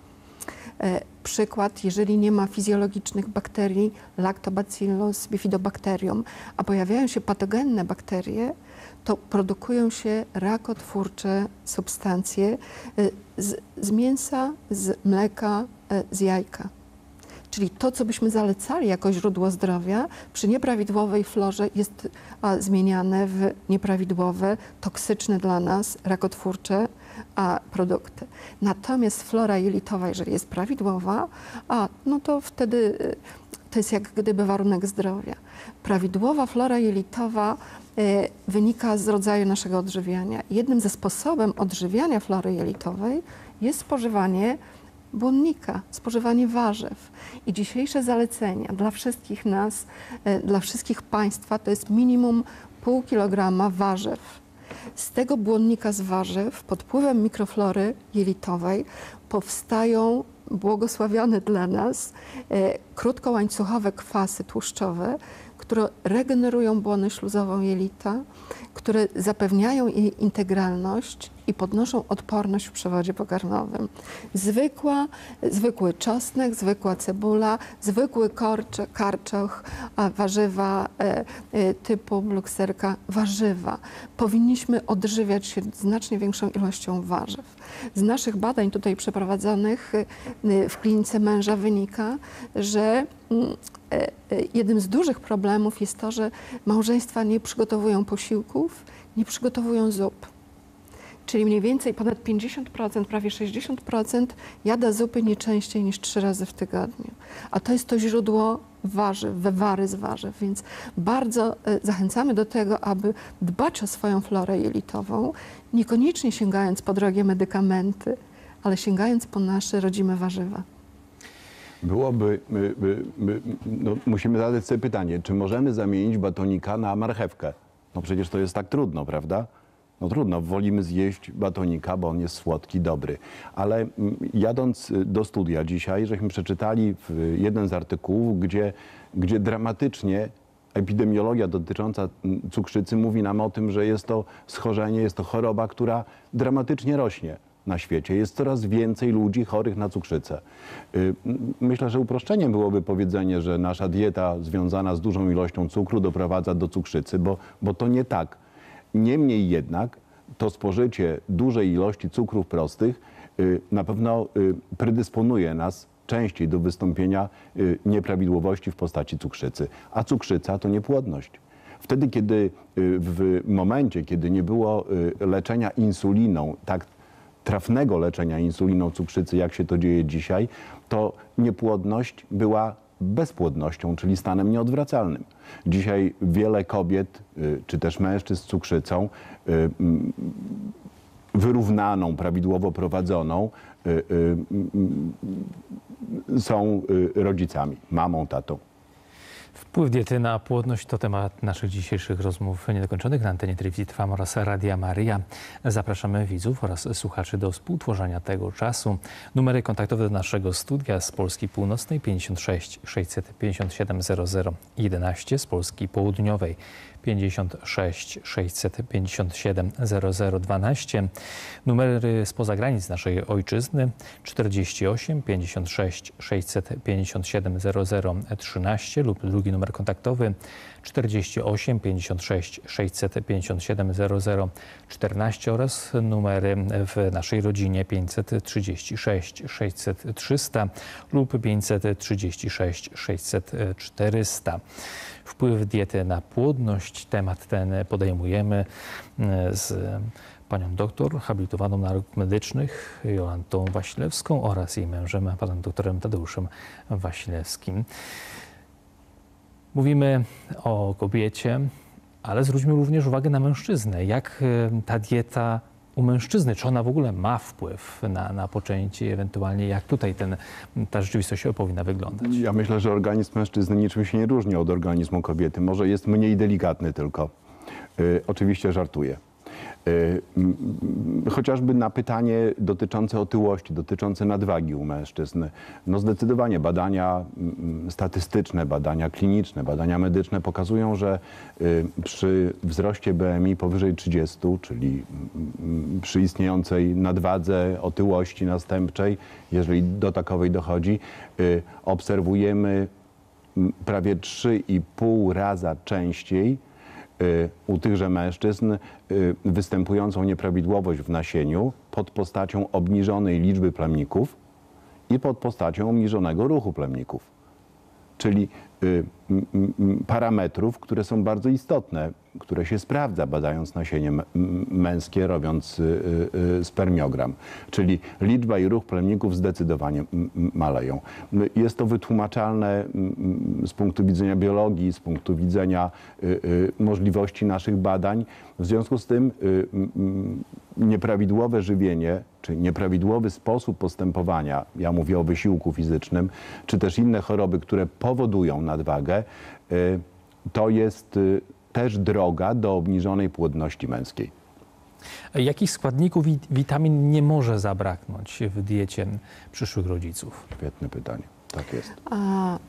E, przykład, jeżeli nie ma fizjologicznych bakterii, Lactobacillus, Bifidobacterium, a pojawiają się patogenne bakterie, to produkują się rakotwórcze substancje e, z, z mięsa, z mleka, e, z jajka. Czyli to, co byśmy zalecali jako źródło zdrowia, przy nieprawidłowej florze jest a, zmieniane w nieprawidłowe, toksyczne dla nas, rakotwórcze a, produkty. Natomiast flora jelitowa, jeżeli jest prawidłowa, a, no to wtedy y, to jest jak gdyby warunek zdrowia. Prawidłowa flora jelitowa y, wynika z rodzaju naszego odżywiania. Jednym ze sposobem odżywiania flory jelitowej jest spożywanie błonnika, spożywanie warzyw. I dzisiejsze zalecenia dla wszystkich nas, dla wszystkich państwa to jest minimum pół kilograma warzyw. Z tego błonnika z warzyw pod wpływem mikroflory jelitowej powstają błogosławione dla nas e, krótkołańcuchowe kwasy tłuszczowe, które regenerują błonę śluzową jelita, które zapewniają jej integralność i podnoszą odporność w przewodzie pokarmowym. Zwykła, zwykły czosnek, zwykła cebula, zwykły korcze, karczoch, a warzywa e, e, typu blukserka, warzywa. Powinniśmy odżywiać się znacznie większą ilością warzyw. Z naszych badań tutaj przeprowadzonych e, w klinice męża wynika, że e, e, jednym z dużych problemów jest to, że małżeństwa nie przygotowują posiłków, nie przygotowują zup. Czyli mniej więcej ponad pięćdziesiąt procent, prawie sześćdziesiąt procent jada zupy nie częściej niż trzy razy w tygodniu. A to jest to źródło warzyw, wywary z warzyw, więc bardzo zachęcamy do tego, aby dbać o swoją florę jelitową, niekoniecznie sięgając po drogie medykamenty, ale sięgając po nasze rodzime warzywa. Byłoby, my, my, my, no, musimy zadać sobie pytanie, czy możemy zamienić batonika na marchewkę? No przecież to jest tak trudno, prawda? No trudno, wolimy zjeść batonika, bo on jest słodki, dobry. Ale jadąc do studia dzisiaj, żeśmy przeczytali w jeden z artykułów, gdzie, gdzie dramatycznie epidemiologia dotycząca cukrzycy mówi nam o tym, że jest to schorzenie, jest to choroba, która dramatycznie rośnie na świecie. Jest coraz więcej ludzi chorych na cukrzycę. Myślę, że uproszczeniem byłoby powiedzenie, że nasza dieta związana z dużą ilością cukru doprowadza do cukrzycy, bo, bo to nie tak. Niemniej jednak to spożycie dużej ilości cukrów prostych y, na pewno y, predysponuje nas częściej do wystąpienia y, nieprawidłowości w postaci cukrzycy. A cukrzyca to niepłodność. Wtedy, kiedy y, w momencie, kiedy nie było y, leczenia insuliną, tak trafnego leczenia insuliną cukrzycy, jak się to dzieje dzisiaj, to niepłodność była bezpłodnością, czyli stanem nieodwracalnym. Dzisiaj wiele kobiet, czy też mężczyzn z cukrzycą, wyrównaną, prawidłowo prowadzoną, są rodzicami, mamą, tatą. Wpływ diety na płodność to temat naszych dzisiejszych rozmów niedokończonych na antenie Telewizji Trwam oraz Radia Maryja. Zapraszamy widzów oraz słuchaczy do współtworzenia tego czasu. Numery kontaktowe do naszego studia z Polski Północnej pięćdziesiąt sześć sześćset pięćdziesiąt siedem zero zero jedenaście, z Polski Południowej pięćdziesiąt sześć sześćset pięćdziesiąt siedem zero zero dwanaście. Numery spoza granic naszej ojczyzny czterdzieści osiem pięćdziesiąt sześć sześćset pięćdziesiąt siedem zero zero trzynaście lub drugi numer kontaktowy czterdzieści osiem pięćdziesiąt sześć sześćset pięćdziesiąt siedem zero zero czternaście oraz numery w naszej rodzinie pięćset trzydzieści sześć sześćset trzysta lub pięćset trzydzieści sześć sześćset czterysta. Wpływ diety na płodność. Temat ten podejmujemy z panią doktor habilitowaną nauk medycznych Jolantą Wasilewską oraz jej mężem, panem doktorem Tadeuszem Wasilewskim. Mówimy o kobiecie, ale zwróćmy również uwagę na mężczyznę. Jak y, ta dieta u mężczyzny, czy ona w ogóle ma wpływ na, na poczęcie i ewentualnie jak tutaj ten, ta rzeczywistość powinna wyglądać? Ja myślę, że organizm mężczyzny niczym się nie różni od organizmu kobiety. Może jest mniej delikatny tylko. Y, oczywiście żartuję. Y, y, chociażby na pytanie dotyczące otyłości, dotyczące nadwagi u mężczyzn. No zdecydowanie badania y, statystyczne, badania kliniczne, badania medyczne pokazują, że y, przy wzroście B M I powyżej trzydziestu, czyli y, przy istniejącej nadwadze, otyłości następczej, jeżeli do takowej dochodzi, y, obserwujemy prawie trzy i pół raza częściej u tychże mężczyzn występującą nieprawidłowość w nasieniu pod postacią obniżonej liczby plemników i pod postacią obniżonego ruchu plemników. Czyli parametrów, które są bardzo istotne, które się sprawdza badając nasienie męskie, robiąc spermiogram. Czyli liczba i ruch plemników zdecydowanie maleją. Jest to wytłumaczalne z punktu widzenia biologii, z punktu widzenia możliwości naszych badań. W związku z tym nieprawidłowe żywienie, czy nieprawidłowy sposób postępowania, ja mówię o wysiłku fizycznym, czy też inne choroby, które powodują nadwagę, to jest też droga do obniżonej płodności męskiej. Jakich składników i witamin nie może zabraknąć w diecie przyszłych rodziców? Świetne pytanie. Tak jest. A,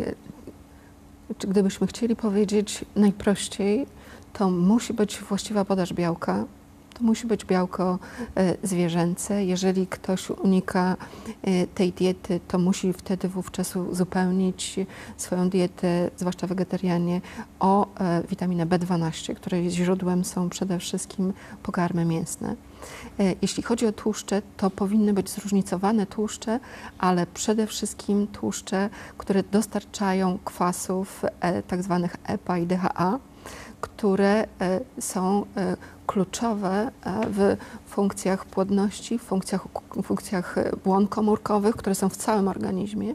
czy gdybyśmy chcieli powiedzieć najprościej, to musi być właściwa podaż białka. To musi być białko zwierzęce. Jeżeli ktoś unika tej diety, to musi wtedy wówczas uzupełnić swoją dietę, zwłaszcza wegetarianie, o witaminę B dwanaście, której źródłem są przede wszystkim pokarmy mięsne. Jeśli chodzi o tłuszcze, to powinny być zróżnicowane tłuszcze, ale przede wszystkim tłuszcze, które dostarczają kwasów tak zwanych E P A i D H A, które są kluczowe w funkcjach płodności, w funkcjach, w funkcjach błon komórkowych, które są w całym organizmie.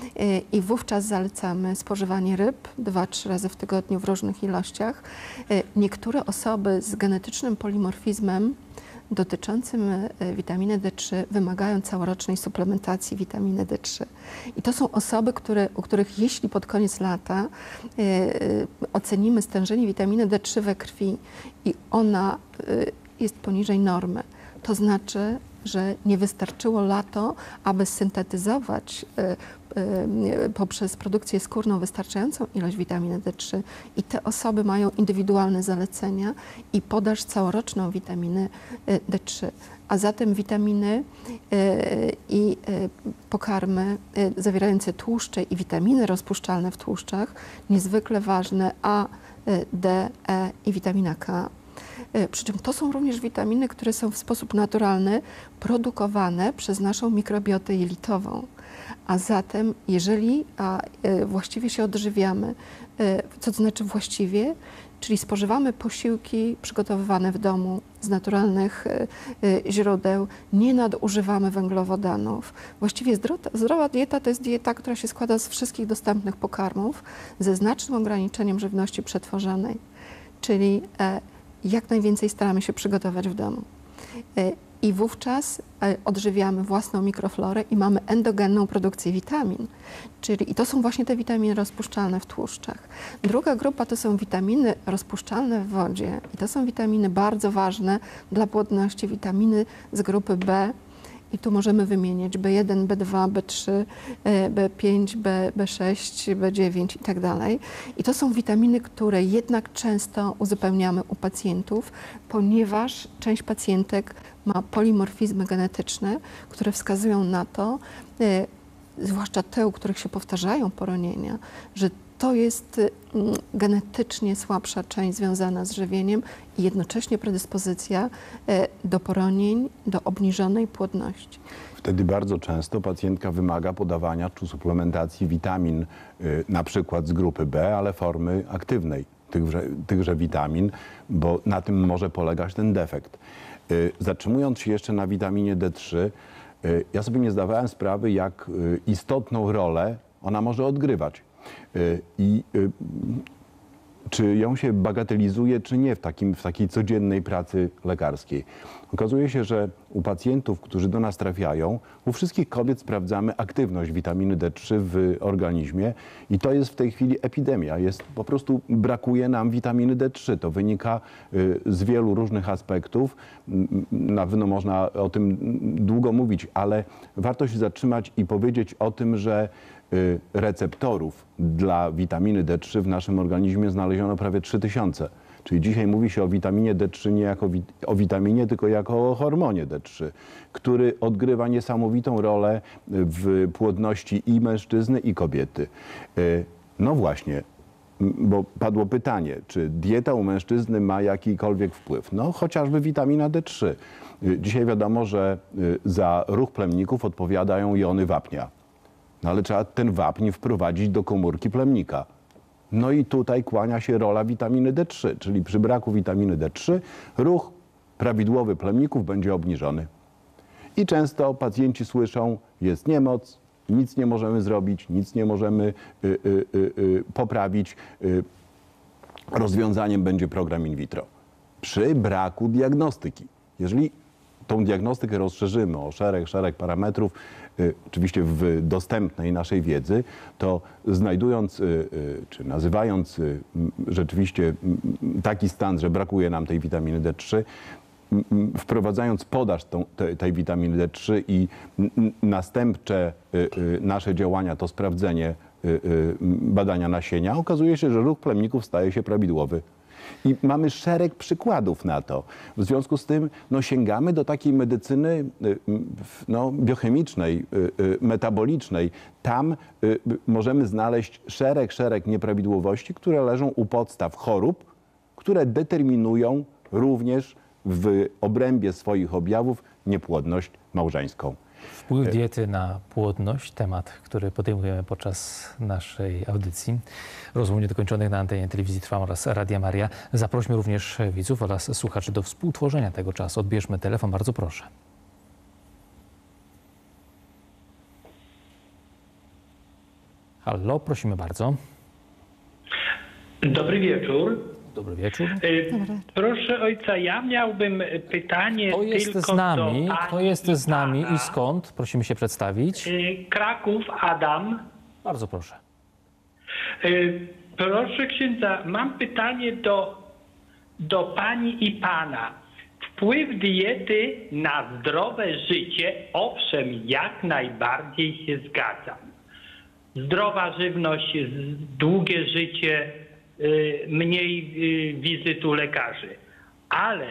I wówczas zalecamy spożywanie ryb dwa trzy razy w tygodniu w różnych ilościach. Niektóre osoby z genetycznym polimorfizmem dotyczącym witaminy D trzy wymagają całorocznej suplementacji witaminy D trzy. I to są osoby, które, u których jeśli pod koniec lata y, y, ocenimy stężenie witaminy D trzy we krwi i ona y, jest poniżej normy, to znaczy, że nie wystarczyło lato, aby syntetyzować y, y, poprzez produkcję skórną wystarczającą ilość witaminy D trzy i te osoby mają indywidualne zalecenia i podaż całoroczną witaminy y, D trzy. A zatem witaminy y, i y, pokarmy y, zawierające tłuszcze i witaminy rozpuszczalne w tłuszczach, niezwykle ważne A, y, D, E i witamina K. Przy czym to są również witaminy, które są w sposób naturalny produkowane przez naszą mikrobiotę jelitową. A zatem, jeżeli a, e, właściwie się odżywiamy, e, co to znaczy właściwie, czyli spożywamy posiłki przygotowywane w domu z naturalnych e, e, źródeł, nie nadużywamy węglowodanów. Właściwie zdrowa, zdrowa dieta to jest dieta, która się składa z wszystkich dostępnych pokarmów ze znacznym ograniczeniem żywności przetworzonej, czyli e, jak najwięcej staramy się przygotować w domu. I wówczas odżywiamy własną mikroflorę i mamy endogenną produkcję witamin. Czyli, i to są właśnie te witaminy rozpuszczalne w tłuszczach. Druga grupa to są witaminy rozpuszczalne w wodzie. I to są witaminy bardzo ważne dla płodności, witaminy z grupy B. I tu możemy wymienić B jeden, B dwa, B trzy, B pięć, B, B6, B dziewięć i tak dalej. I to są witaminy, które jednak często uzupełniamy u pacjentów, ponieważ część pacjentek ma polimorfizmy genetyczne, które wskazują na to, zwłaszcza te, u których się powtarzają poronienia, że to jest genetycznie słabsza część związana z żywieniem i jednocześnie predyspozycja do poronień, do obniżonej płodności. Wtedy bardzo często pacjentka wymaga podawania czy suplementacji witamin, na przykład z grupy B, ale formy aktywnej tychże, tychże witamin, bo na tym może polegać ten defekt. Zatrzymując się jeszcze na witaminie D trzy, ja sobie nie zdawałem sprawy, jak istotną rolę ona może odgrywać. Y, I y, czy ją się bagatelizuje, czy nie w, takim, w takiej codziennej pracy lekarskiej. Okazuje się, że u pacjentów, którzy do nas trafiają, u wszystkich kobiet sprawdzamy aktywność witaminy D trzy w organizmie i to jest w tej chwili epidemia. Jest, po prostu brakuje nam witaminy D trzy. To wynika y, z wielu różnych aspektów. Na pewno można o tym długo mówić, ale warto się zatrzymać i powiedzieć o tym, że y, receptorów dla witaminy D trzy w naszym organizmie znaleziono prawie trzy tysiące. Czyli dzisiaj mówi się o witaminie D trzy nie jako wi o witaminie, tylko jako o hormonie D trzy, który odgrywa niesamowitą rolę w płodności i mężczyzny, i kobiety. No właśnie, bo padło pytanie, czy dieta u mężczyzny ma jakikolwiek wpływ? No chociażby witamina D trzy. Dzisiaj wiadomo, że za ruch plemników odpowiadają jony wapnia. No ale trzeba ten wapń wprowadzić do komórki plemnika. No i tutaj kłania się rola witaminy D trzy, czyli przy braku witaminy D trzy ruch prawidłowy plemników będzie obniżony. I często pacjenci słyszą, jest niemoc, nic nie możemy zrobić, nic nie możemy y, y, y, y, poprawić. Y, rozwiązaniem będzie program in vitro. Przy braku diagnostyki. Jeżeli tą diagnostykę rozszerzymy o szereg, szereg parametrów, y, oczywiście w dostępnej naszej wiedzy, to znajdując, y, y, czy nazywając y, rzeczywiście y, taki stan, że brakuje nam tej witaminy D trzy, y, y, wprowadzając podaż tą, te, tej witaminy D trzy i y, y, następcze y, y, nasze działania, to sprawdzenie y, y, badania nasienia, okazuje się, że ruch plemników staje się prawidłowy. I mamy szereg przykładów na to. W związku z tym no, sięgamy do takiej medycyny no, biochemicznej, metabolicznej. Tam możemy znaleźć szereg, szereg nieprawidłowości, które leżą u podstaw chorób, które determinują również w obrębie swoich objawów niepłodność małżeńską. Wpływ diety na płodność, temat, który podejmujemy podczas naszej audycji. Rozmów niedokończonych na antenie Telewizji Trwam oraz Radia Maria. Zaprośmy również widzów oraz słuchaczy do współtworzenia tego czasu. Odbierzmy telefon, bardzo proszę. Halo, prosimy bardzo. Dobry wieczór. Dobry wieczór. Proszę ojca, ja miałbym pytanie Kto jest tylko z nami? do Kto jest z nami pana. i skąd? Prosimy się przedstawić. Kraków, Adam. Bardzo proszę. Proszę księdza, mam pytanie do, do pani i pana. Wpływ diety na zdrowe życie, owszem, jak najbardziej się zgadzam. Zdrowa żywność, długie życie, mniej wizyt u lekarzy. Ale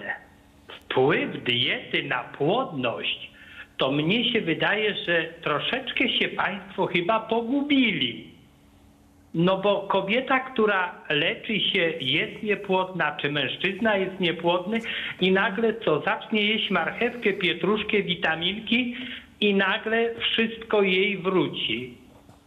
wpływ diety na płodność, to mnie się wydaje, że troszeczkę się państwo chyba pogubili. No bo kobieta, która leczy się, jest niepłodna, czy mężczyzna jest niepłodny i nagle co, zacznie jeść marchewkę, pietruszkę, witaminki i nagle wszystko jej wróci.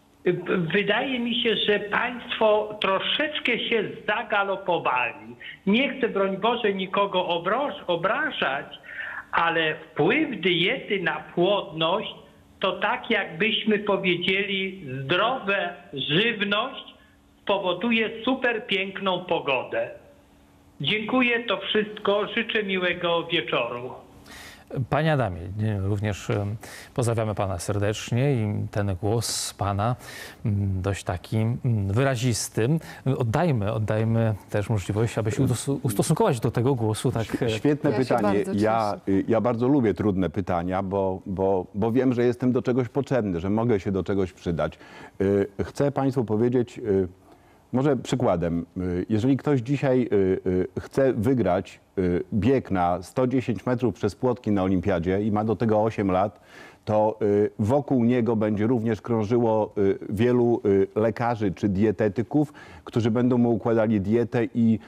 Wydaje mi się, że państwo troszeczkę się zagalopowali. Nie chcę, broń Boże, nikogo obrażać, ale wpływ diety na płodność to tak jakbyśmy powiedzieli, zdrowa żywność spowoduje super piękną pogodę. Dziękuję, to wszystko. Życzę miłego wieczoru. Panie Adamie, również pozdrawiamy Pana serdecznie i ten głos Pana dość taki wyrazisty. Oddajmy, oddajmy też możliwość, aby się ustosunkować do tego głosu. Tak. Świetne Ja się pytanie. bardzo Ja, ja bardzo lubię trudne pytania, bo, bo, bo wiem, że jestem do czegoś potrzebny, że mogę się do czegoś przydać. Chcę Państwu powiedzieć, może przykładem, jeżeli ktoś dzisiaj chce wygrać bieg na sto dziesięć metrów przez płotki na olimpiadzie i ma do tego osiem lat, to wokół niego będzie również krążyło wielu lekarzy czy dietetyków, którzy będą mu układali dietę i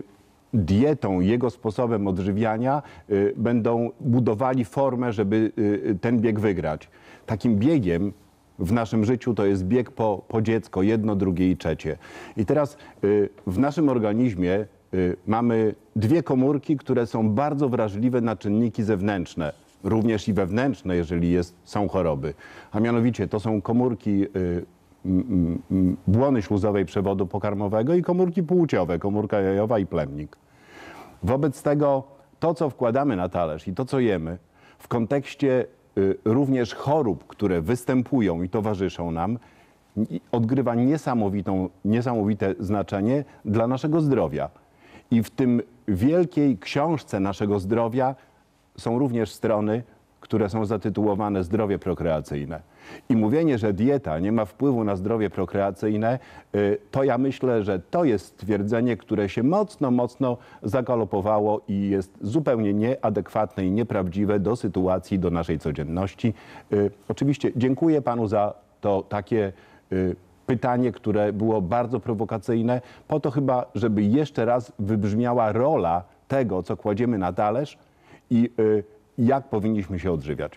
dietą, jego sposobem odżywiania będą budowali formę, żeby ten bieg wygrać. Takim biegiem w naszym życiu to jest bieg po, po dziecko, jedno, drugie i trzecie. I teraz y, w naszym organizmie y, mamy dwie komórki, które są bardzo wrażliwe na czynniki zewnętrzne, również i wewnętrzne, jeżeli jest, są choroby. A mianowicie to są komórki y, błony śluzowej przewodu pokarmowego i komórki płciowe, komórka jajowa i plemnik. Wobec tego to, co wkładamy na talerz i to, co jemy, w kontekście również chorób, które występują i towarzyszą nam, odgrywa niesamowitą, niesamowite znaczenie dla naszego zdrowia. I w tym wielkiej książce naszego zdrowia są również strony, które są zatytułowane zdrowie prokreacyjne. I mówienie, że dieta nie ma wpływu na zdrowie prokreacyjne, to ja myślę, że to jest stwierdzenie, które się mocno, mocno zagalopowało i jest zupełnie nieadekwatne i nieprawdziwe do sytuacji, do naszej codzienności. Oczywiście dziękuję panu za to takie pytanie, które było bardzo prowokacyjne, po to chyba, żeby jeszcze raz wybrzmiała rola tego, co kładziemy na talerz i jak powinniśmy się odżywiać.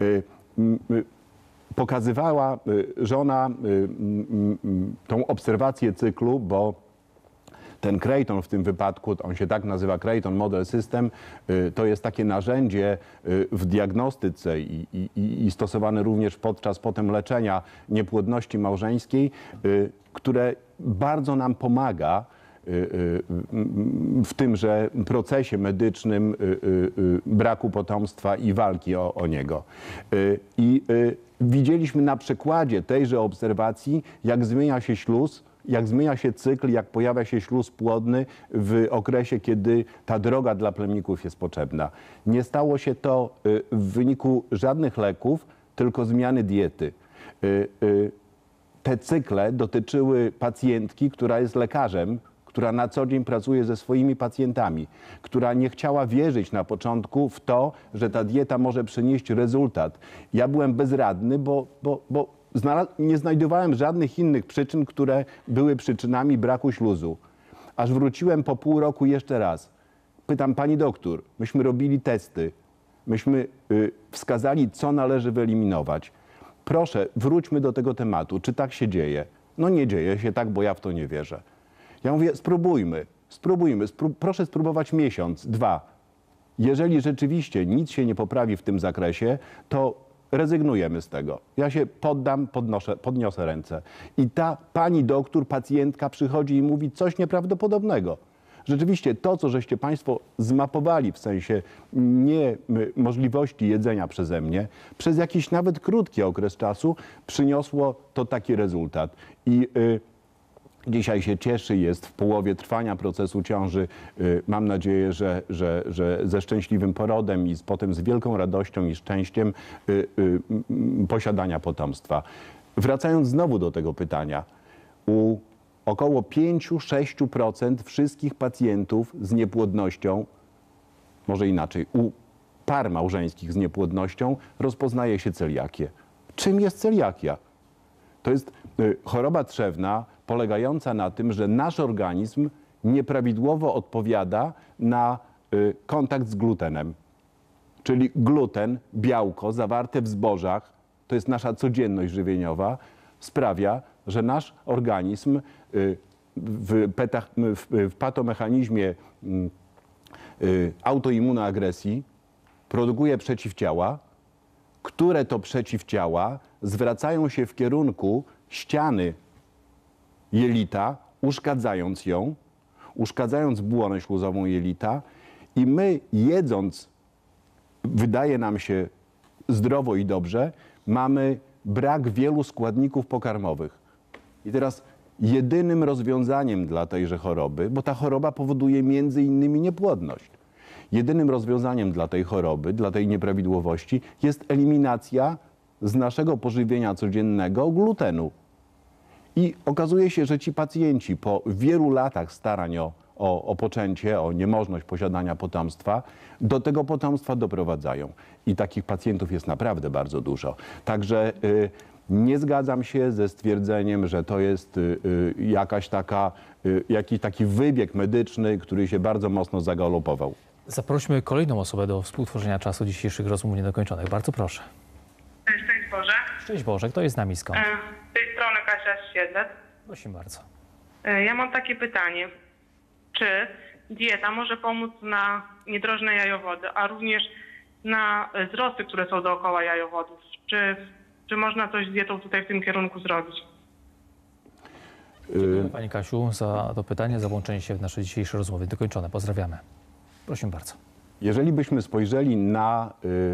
Pokazywała żona tą obserwację cyklu, bo ten Creighton w tym wypadku, on się tak nazywa Creighton Model System, to jest takie narzędzie w diagnostyce i, i, i stosowane również podczas potem leczenia niepłodności małżeńskiej, które bardzo nam pomaga w tymże procesie medycznym braku potomstwa i walki o, o niego. I widzieliśmy na przykładzie tejże obserwacji, jak zmienia się śluz, jak zmienia się cykl, jak pojawia się śluz płodny w okresie, kiedy ta droga dla plemników jest potrzebna. Nie stało się to w wyniku żadnych leków, tylko zmiany diety. Te cykle dotyczyły pacjentki, która jest lekarzem, która na co dzień pracuje ze swoimi pacjentami, która nie chciała wierzyć na początku w to, że ta dieta może przynieść rezultat. Ja byłem bezradny, bo, bo, bo nie znajdowałem żadnych innych przyczyn, które były przyczynami braku śluzu. Aż wróciłem po pół roku jeszcze raz. Pytam, pani doktor, myśmy robili testy, myśmy y, wskazali, co należy wyeliminować. Proszę, wróćmy do tego tematu. Czy tak się dzieje? No nie dzieje się tak, bo ja w to nie wierzę. Ja mówię, spróbujmy, spróbujmy, spró proszę spróbować miesiąc, dwa. Jeżeli rzeczywiście nic się nie poprawi w tym zakresie, to rezygnujemy z tego. Ja się poddam, podnoszę, podniosę ręce. I ta pani doktor, pacjentka przychodzi i mówi coś nieprawdopodobnego. Rzeczywiście to, co żeście państwo zmapowali w sensie niemożliwości jedzenia przeze mnie, przez jakiś nawet krótki okres czasu przyniosło to taki rezultat. I y, dzisiaj się cieszy, jest w połowie trwania procesu ciąży. Mam nadzieję, że, że, że ze szczęśliwym porodem i z, potem z wielką radością i szczęściem y, y, posiadania potomstwa. Wracając znowu do tego pytania, u około pięć do sześciu procent wszystkich pacjentów z niepłodnością, może inaczej, u par małżeńskich z niepłodnością rozpoznaje się celiakię. Czym jest celiakia? To jest y, choroba trzewna polegająca na tym, że nasz organizm nieprawidłowo odpowiada na y, kontakt z glutenem. Czyli gluten, białko zawarte w zbożach, to jest nasza codzienność żywieniowa, sprawia, że nasz organizm y, w, petach, w, w patomechanizmie y, y, autoimmunoagresji produkuje przeciwciała, które to przeciwciała zwracają się w kierunku ściany jelita, uszkadzając ją, uszkadzając błonę śluzową jelita i my jedząc, wydaje nam się zdrowo i dobrze, mamy brak wielu składników pokarmowych. I teraz jedynym rozwiązaniem dla tejże choroby, bo ta choroba powoduje między innymi niepłodność, jedynym rozwiązaniem dla tej choroby, dla tej nieprawidłowości jest eliminacja z naszego pożywienia codziennego glutenu. I okazuje się, że ci pacjenci po wielu latach starań o, o, o poczęcie, o niemożność posiadania potomstwa, do tego potomstwa doprowadzają. I takich pacjentów jest naprawdę bardzo dużo. Także y, nie zgadzam się ze stwierdzeniem, że to jest y, y, jakaś taka, y, jakiś taki wybieg medyczny, który się bardzo mocno zagalopował. Zaprośmy kolejną osobę do współtworzenia czasu dzisiejszych rozmów niedokończonych. Bardzo proszę. Szczęść Boże. Szczęść Boże, kto jest z nami skąd? Z tej strony Kasia z Siedlec. Prosimy bardzo. Ja mam takie pytanie. Czy dieta może pomóc na niedrożne jajowody, a również na wzrosty, które są dookoła jajowodów? Czy, czy można coś z dietą tutaj w tym kierunku zrobić? Dziękujemy Pani Kasiu za to pytanie, za włączenie się w nasze dzisiejsze rozmowy. Dokończone. Pozdrawiamy. Prosimy bardzo. Jeżeli byśmy spojrzeli na,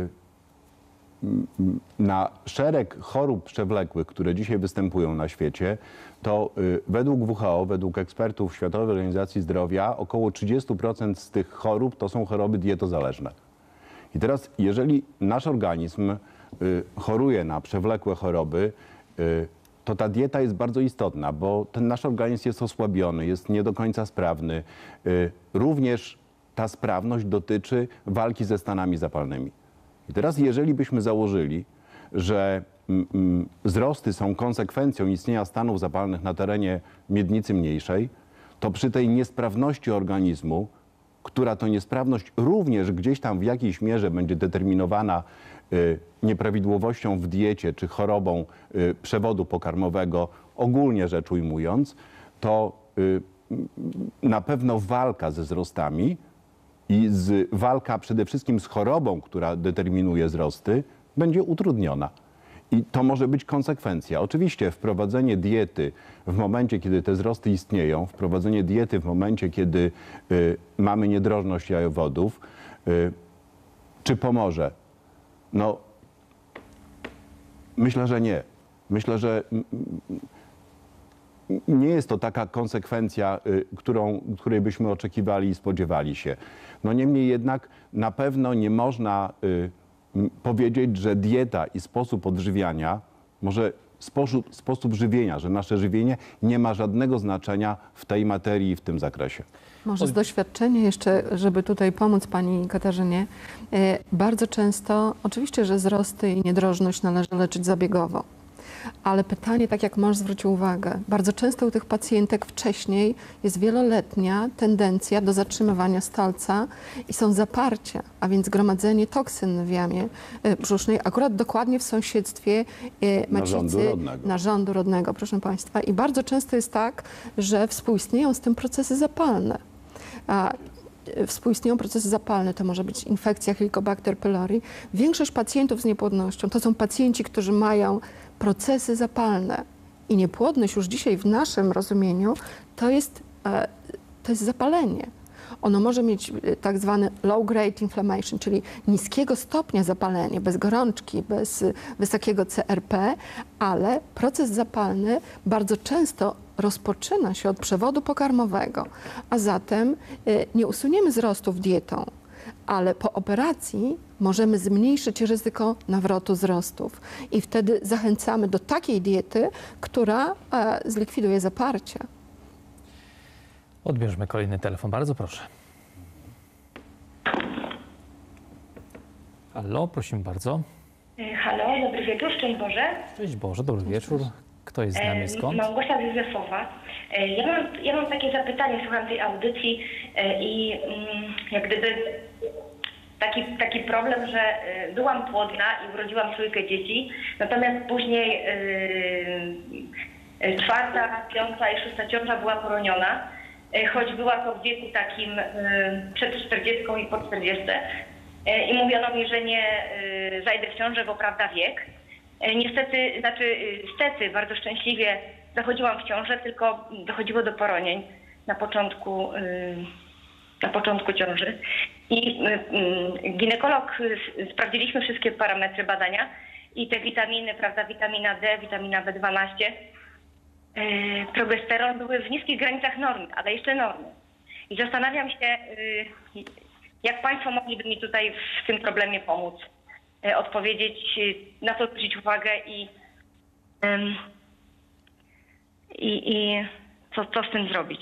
na szereg chorób przewlekłych, które dzisiaj występują na świecie, to według W H O, według ekspertów Światowej Organizacji Zdrowia, około trzydzieści procent z tych chorób to są choroby dietozależne. I teraz, jeżeli nasz organizm choruje na przewlekłe choroby, to ta dieta jest bardzo istotna, bo ten nasz organizm jest osłabiony, jest nie do końca sprawny. Również ta sprawność dotyczy walki ze stanami zapalnymi. I teraz, jeżeli byśmy założyli, że mm, wzrosty są konsekwencją istnienia stanów zapalnych na terenie miednicy mniejszej, to przy tej niesprawności organizmu, która to niesprawność również gdzieś tam w jakiejś mierze będzie determinowana y, nieprawidłowością w diecie czy chorobą y, przewodu pokarmowego, ogólnie rzecz ujmując, to y, na pewno walka ze wzrostami i z, walka przede wszystkim z chorobą, która determinuje wzrosty, będzie utrudniona. I to może być konsekwencja. Oczywiście wprowadzenie diety w momencie, kiedy te wzrosty istnieją, wprowadzenie diety w momencie, kiedy y, mamy niedrożność jajowodów, y, czy pomoże? No, myślę, że nie. Myślę, że nie jest to taka konsekwencja, y, którą, której byśmy oczekiwali i spodziewali się. No niemniej jednak na pewno nie można y, powiedzieć, że dieta i sposób odżywiania, może sposób, sposób żywienia, że nasze żywienie nie ma żadnego znaczenia w tej materii i w tym zakresie. Może z doświadczenia jeszcze, żeby tutaj pomóc Pani Katarzynie, bardzo często, oczywiście, że wzrosty i niedrożność należy leczyć zabiegowo. Ale pytanie, tak jak mąż zwrócił uwagę, bardzo często u tych pacjentek wcześniej jest wieloletnia tendencja do zatrzymywania stolca i są zaparcia, a więc gromadzenie toksyn w jamie brzusznej, akurat dokładnie w sąsiedztwie macicy, narządu rodnego. narządu rodnego, proszę Państwa. I bardzo często jest tak, że współistnieją z tym procesy zapalne. A współistnieją procesy zapalne, to może być infekcja Helicobacter pylori. Większość pacjentów z niepłodnością to są pacjenci, którzy mają procesy zapalne i niepłodność już dzisiaj w naszym rozumieniu to jest, to jest zapalenie. Ono może mieć tak zwany low grade inflammation, czyli niskiego stopnia zapalenie, bez gorączki, bez wysokiego C R P, ale proces zapalny bardzo często rozpoczyna się od przewodu pokarmowego, a zatem nie usuniemy wzrostów dietą, ale po operacji możemy zmniejszyć ryzyko nawrotu wzrostów i wtedy zachęcamy do takiej diety, która zlikwiduje zaparcia. Odbierzmy kolejny telefon. Bardzo proszę. Halo, prosimy bardzo. Halo, dobry wieczór, szczęść Boże. Cześć Boże, dobry wieczór. Kto jest z nami, skąd? Małgosia z Józefowa. Ja mam, ja mam takie zapytanie, słucham tej audycji i jak gdyby taki, taki problem, że byłam płodna i urodziłam trójkę dzieci, natomiast później yy, czwarta, piąta i szósta ciąża była poroniona, choć była to w wieku takim yy, przed czterdziestką i po czterdziestce. I mówiono mi, że nie zajdę w ciążę, bo prawda wiek. Niestety, znaczy niestety, bardzo szczęśliwie zachodziłam w ciążę, tylko dochodziło do poronień na początku, na początku ciąży. I ginekolog, sprawdziliśmy wszystkie parametry badania i te witaminy, prawda, witamina D, witamina B dwanaście, progesteron były w niskich granicach normy, ale jeszcze normy. I zastanawiam się, jak Państwo mogliby mi tutaj w tym problemie pomóc, odpowiedzieć, na co zwrócić uwagę i, i, i co, co z tym zrobić.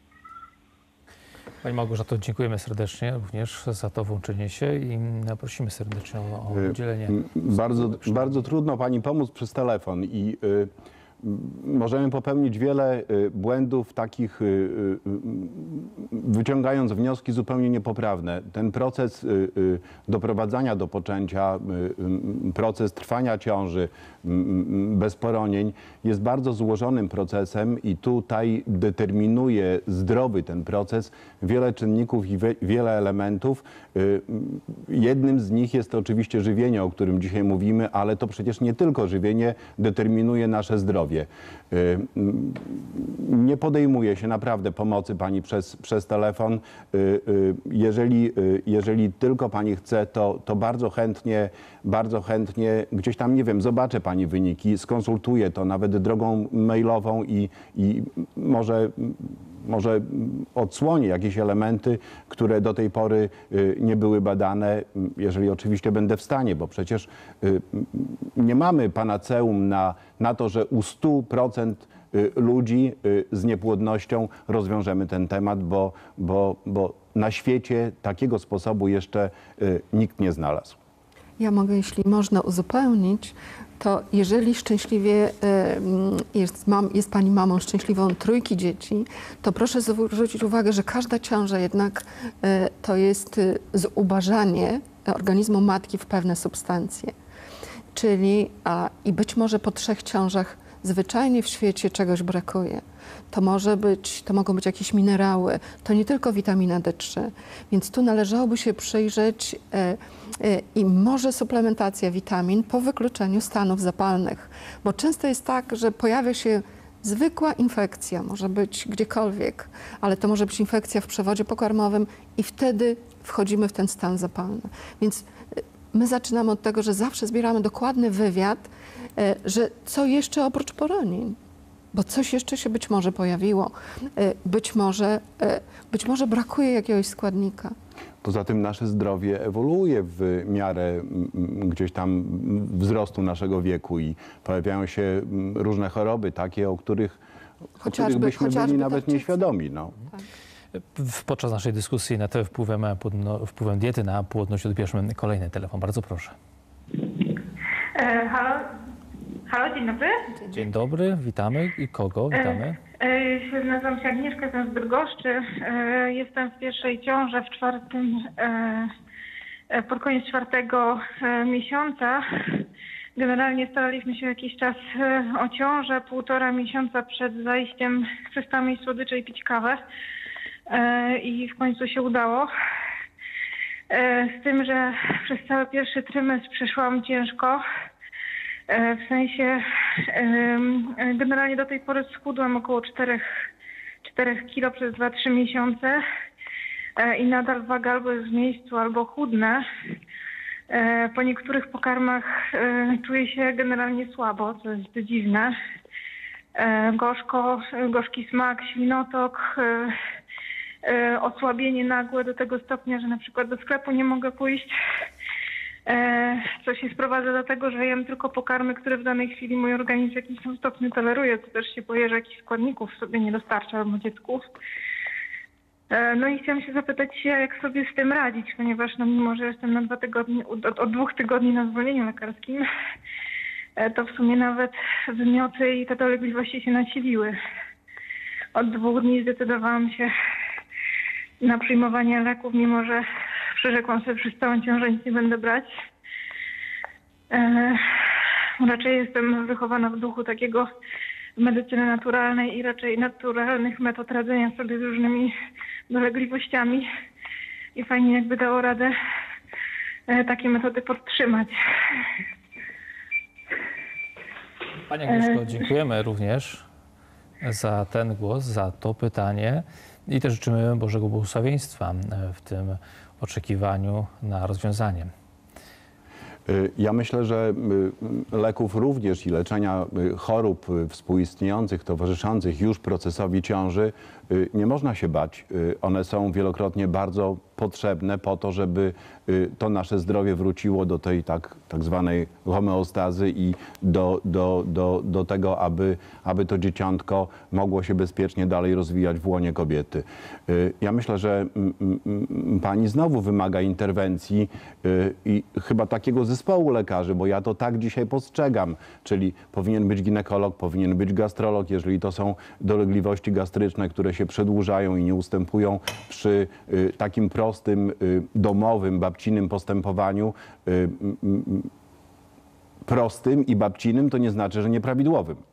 Pani Małgorzato, dziękujemy serdecznie również za to włączenie się i prosimy serdecznie o, o udzielenie. Bardzo, bardzo trudno Pani pomóc przez telefon i y, możemy popełnić wiele błędów takich, wyciągając wnioski zupełnie niepoprawne. Ten proces doprowadzania do poczęcia, proces trwania ciąży bez poronień jest bardzo złożonym procesem i tutaj determinuje zdrowy ten proces wiele czynników i wiele elementów. Jednym z nich jest oczywiście żywienie, o którym dzisiaj mówimy, ale to przecież nie tylko żywienie determinuje nasze zdrowie. zdrowie. Nie podejmuje się naprawdę pomocy pani przez, przez telefon. Jeżeli, jeżeli tylko pani chce, to, to bardzo chętnie, bardzo chętnie gdzieś tam, nie wiem, zobaczę pani wyniki, skonsultuję to nawet drogą mailową i, i może, może odsłonię jakieś elementy, które do tej pory nie były badane, jeżeli oczywiście będę w stanie, bo przecież nie mamy panaceum na, na to, że u stu procent ludzi z niepłodnością rozwiążemy ten temat, bo, bo, bo na świecie takiego sposobu jeszcze nikt nie znalazł. Ja mogę, jeśli można uzupełnić, to jeżeli szczęśliwie jest, mam, jest pani mamą szczęśliwą trójki dzieci, to proszę zwrócić uwagę, że każda ciąża jednak to jest zubażanie organizmu matki w pewne substancje. Czyli a, i być może po trzech ciążach zwyczajnie w świecie czegoś brakuje. To może być, to mogą być jakieś minerały, to nie tylko witamina D trzy. Więc tu należałoby się przyjrzeć e, e, i może suplementacja witamin po wykluczeniu stanów zapalnych. Bo często jest tak, że pojawia się zwykła infekcja, może być gdziekolwiek, ale to może być infekcja w przewodzie pokarmowym i wtedy wchodzimy w ten stan zapalny. Więc my zaczynamy od tego, że zawsze zbieramy dokładny wywiad, że co jeszcze oprócz poronień, bo coś jeszcze się być może pojawiło, być może, być może brakuje jakiegoś składnika. Poza tym nasze zdrowie ewoluuje w miarę gdzieś tam wzrostu naszego wieku i pojawiają się różne choroby, takie, o których, o których byśmy byli nawet nieświadomi. No. Tak. Podczas naszej dyskusji nad wpływem, wpływem diety na płodność odbierzmy kolejny telefon. Bardzo proszę. E, halo? Halo, dzień dobry. Dzień dobry, witamy. I kogo witamy? E, e, nazywam się Agnieszka, jestem z Bydgoszczy. E, jestem w pierwszej ciąży w czwartym, e, pod koniec czwartego e, miesiąca. Generalnie staraliśmy się jakiś czas e, o ciążę. Półtora miesiąca przed zajściem przestałam jeść słodycze i pić kawę. E, I w końcu się udało. E, z tym, że przez cały pierwszy trymestr przeszłam ciężko. E, w sensie e, generalnie do tej pory schudłam około czterech kilo przez dwa trzy miesiące e, i nadal waga albo jest w miejscu, albo chudnę. E, po niektórych pokarmach e, czuję się generalnie słabo, co jest dziwne. E, gorzko, gorzki smak, ślinotok, e, e, osłabienie nagłe do tego stopnia, że na przykład do sklepu nie mogę pójść. E, co się sprowadza do tego, że jem tylko pokarmy, które w danej chwili mój organizm w jakimś tam stopniu toleruje, co też się boję, że jakichś składników sobie nie dostarcza albo dziecku. E, no i chciałam się zapytać się, jak sobie z tym radzić, ponieważ no, mimo, że jestem na dwa tygodnie, od, od dwóch tygodni na zwolnieniu lekarskim, e, to w sumie nawet wymioty i te dolegliwości się nasiliły. Od dwóch dni zdecydowałam się na przyjmowanie leków, mimo że przyrzekłam sobie przez całą ciążę, nic nie będę brać. E, raczej jestem wychowana w duchu takiego medycyny naturalnej i raczej naturalnych metod radzenia sobie z różnymi dolegliwościami. I fajnie jakby dało radę e, takie metody podtrzymać. Pani Agnieszko, dziękujemy również za ten głos, za to pytanie i też życzymy Bożego błogosławieństwa w tym oczekiwaniu na rozwiązanie. Ja myślę, że leków również i leczenia chorób współistniejących, towarzyszących już procesowi ciąży nie można się bać. One są wielokrotnie bardzo potrzebne po to, żeby to nasze zdrowie wróciło do tej tak, tak zwanej homeostazy i do, do, do, do tego, aby, aby to dzieciątko mogło się bezpiecznie dalej rozwijać w łonie kobiety. Ja myślę, że pani znowu wymaga interwencji i chyba takiego zespołu lekarzy, bo ja to tak dzisiaj postrzegam, czyli powinien być ginekolog, powinien być gastrolog, jeżeli to są dolegliwości gastryczne, które się przedłużają i nie ustępują przy takim prostym, domowym, babcinym postępowaniu. Prostym i babcinym to nie znaczy, że nieprawidłowym.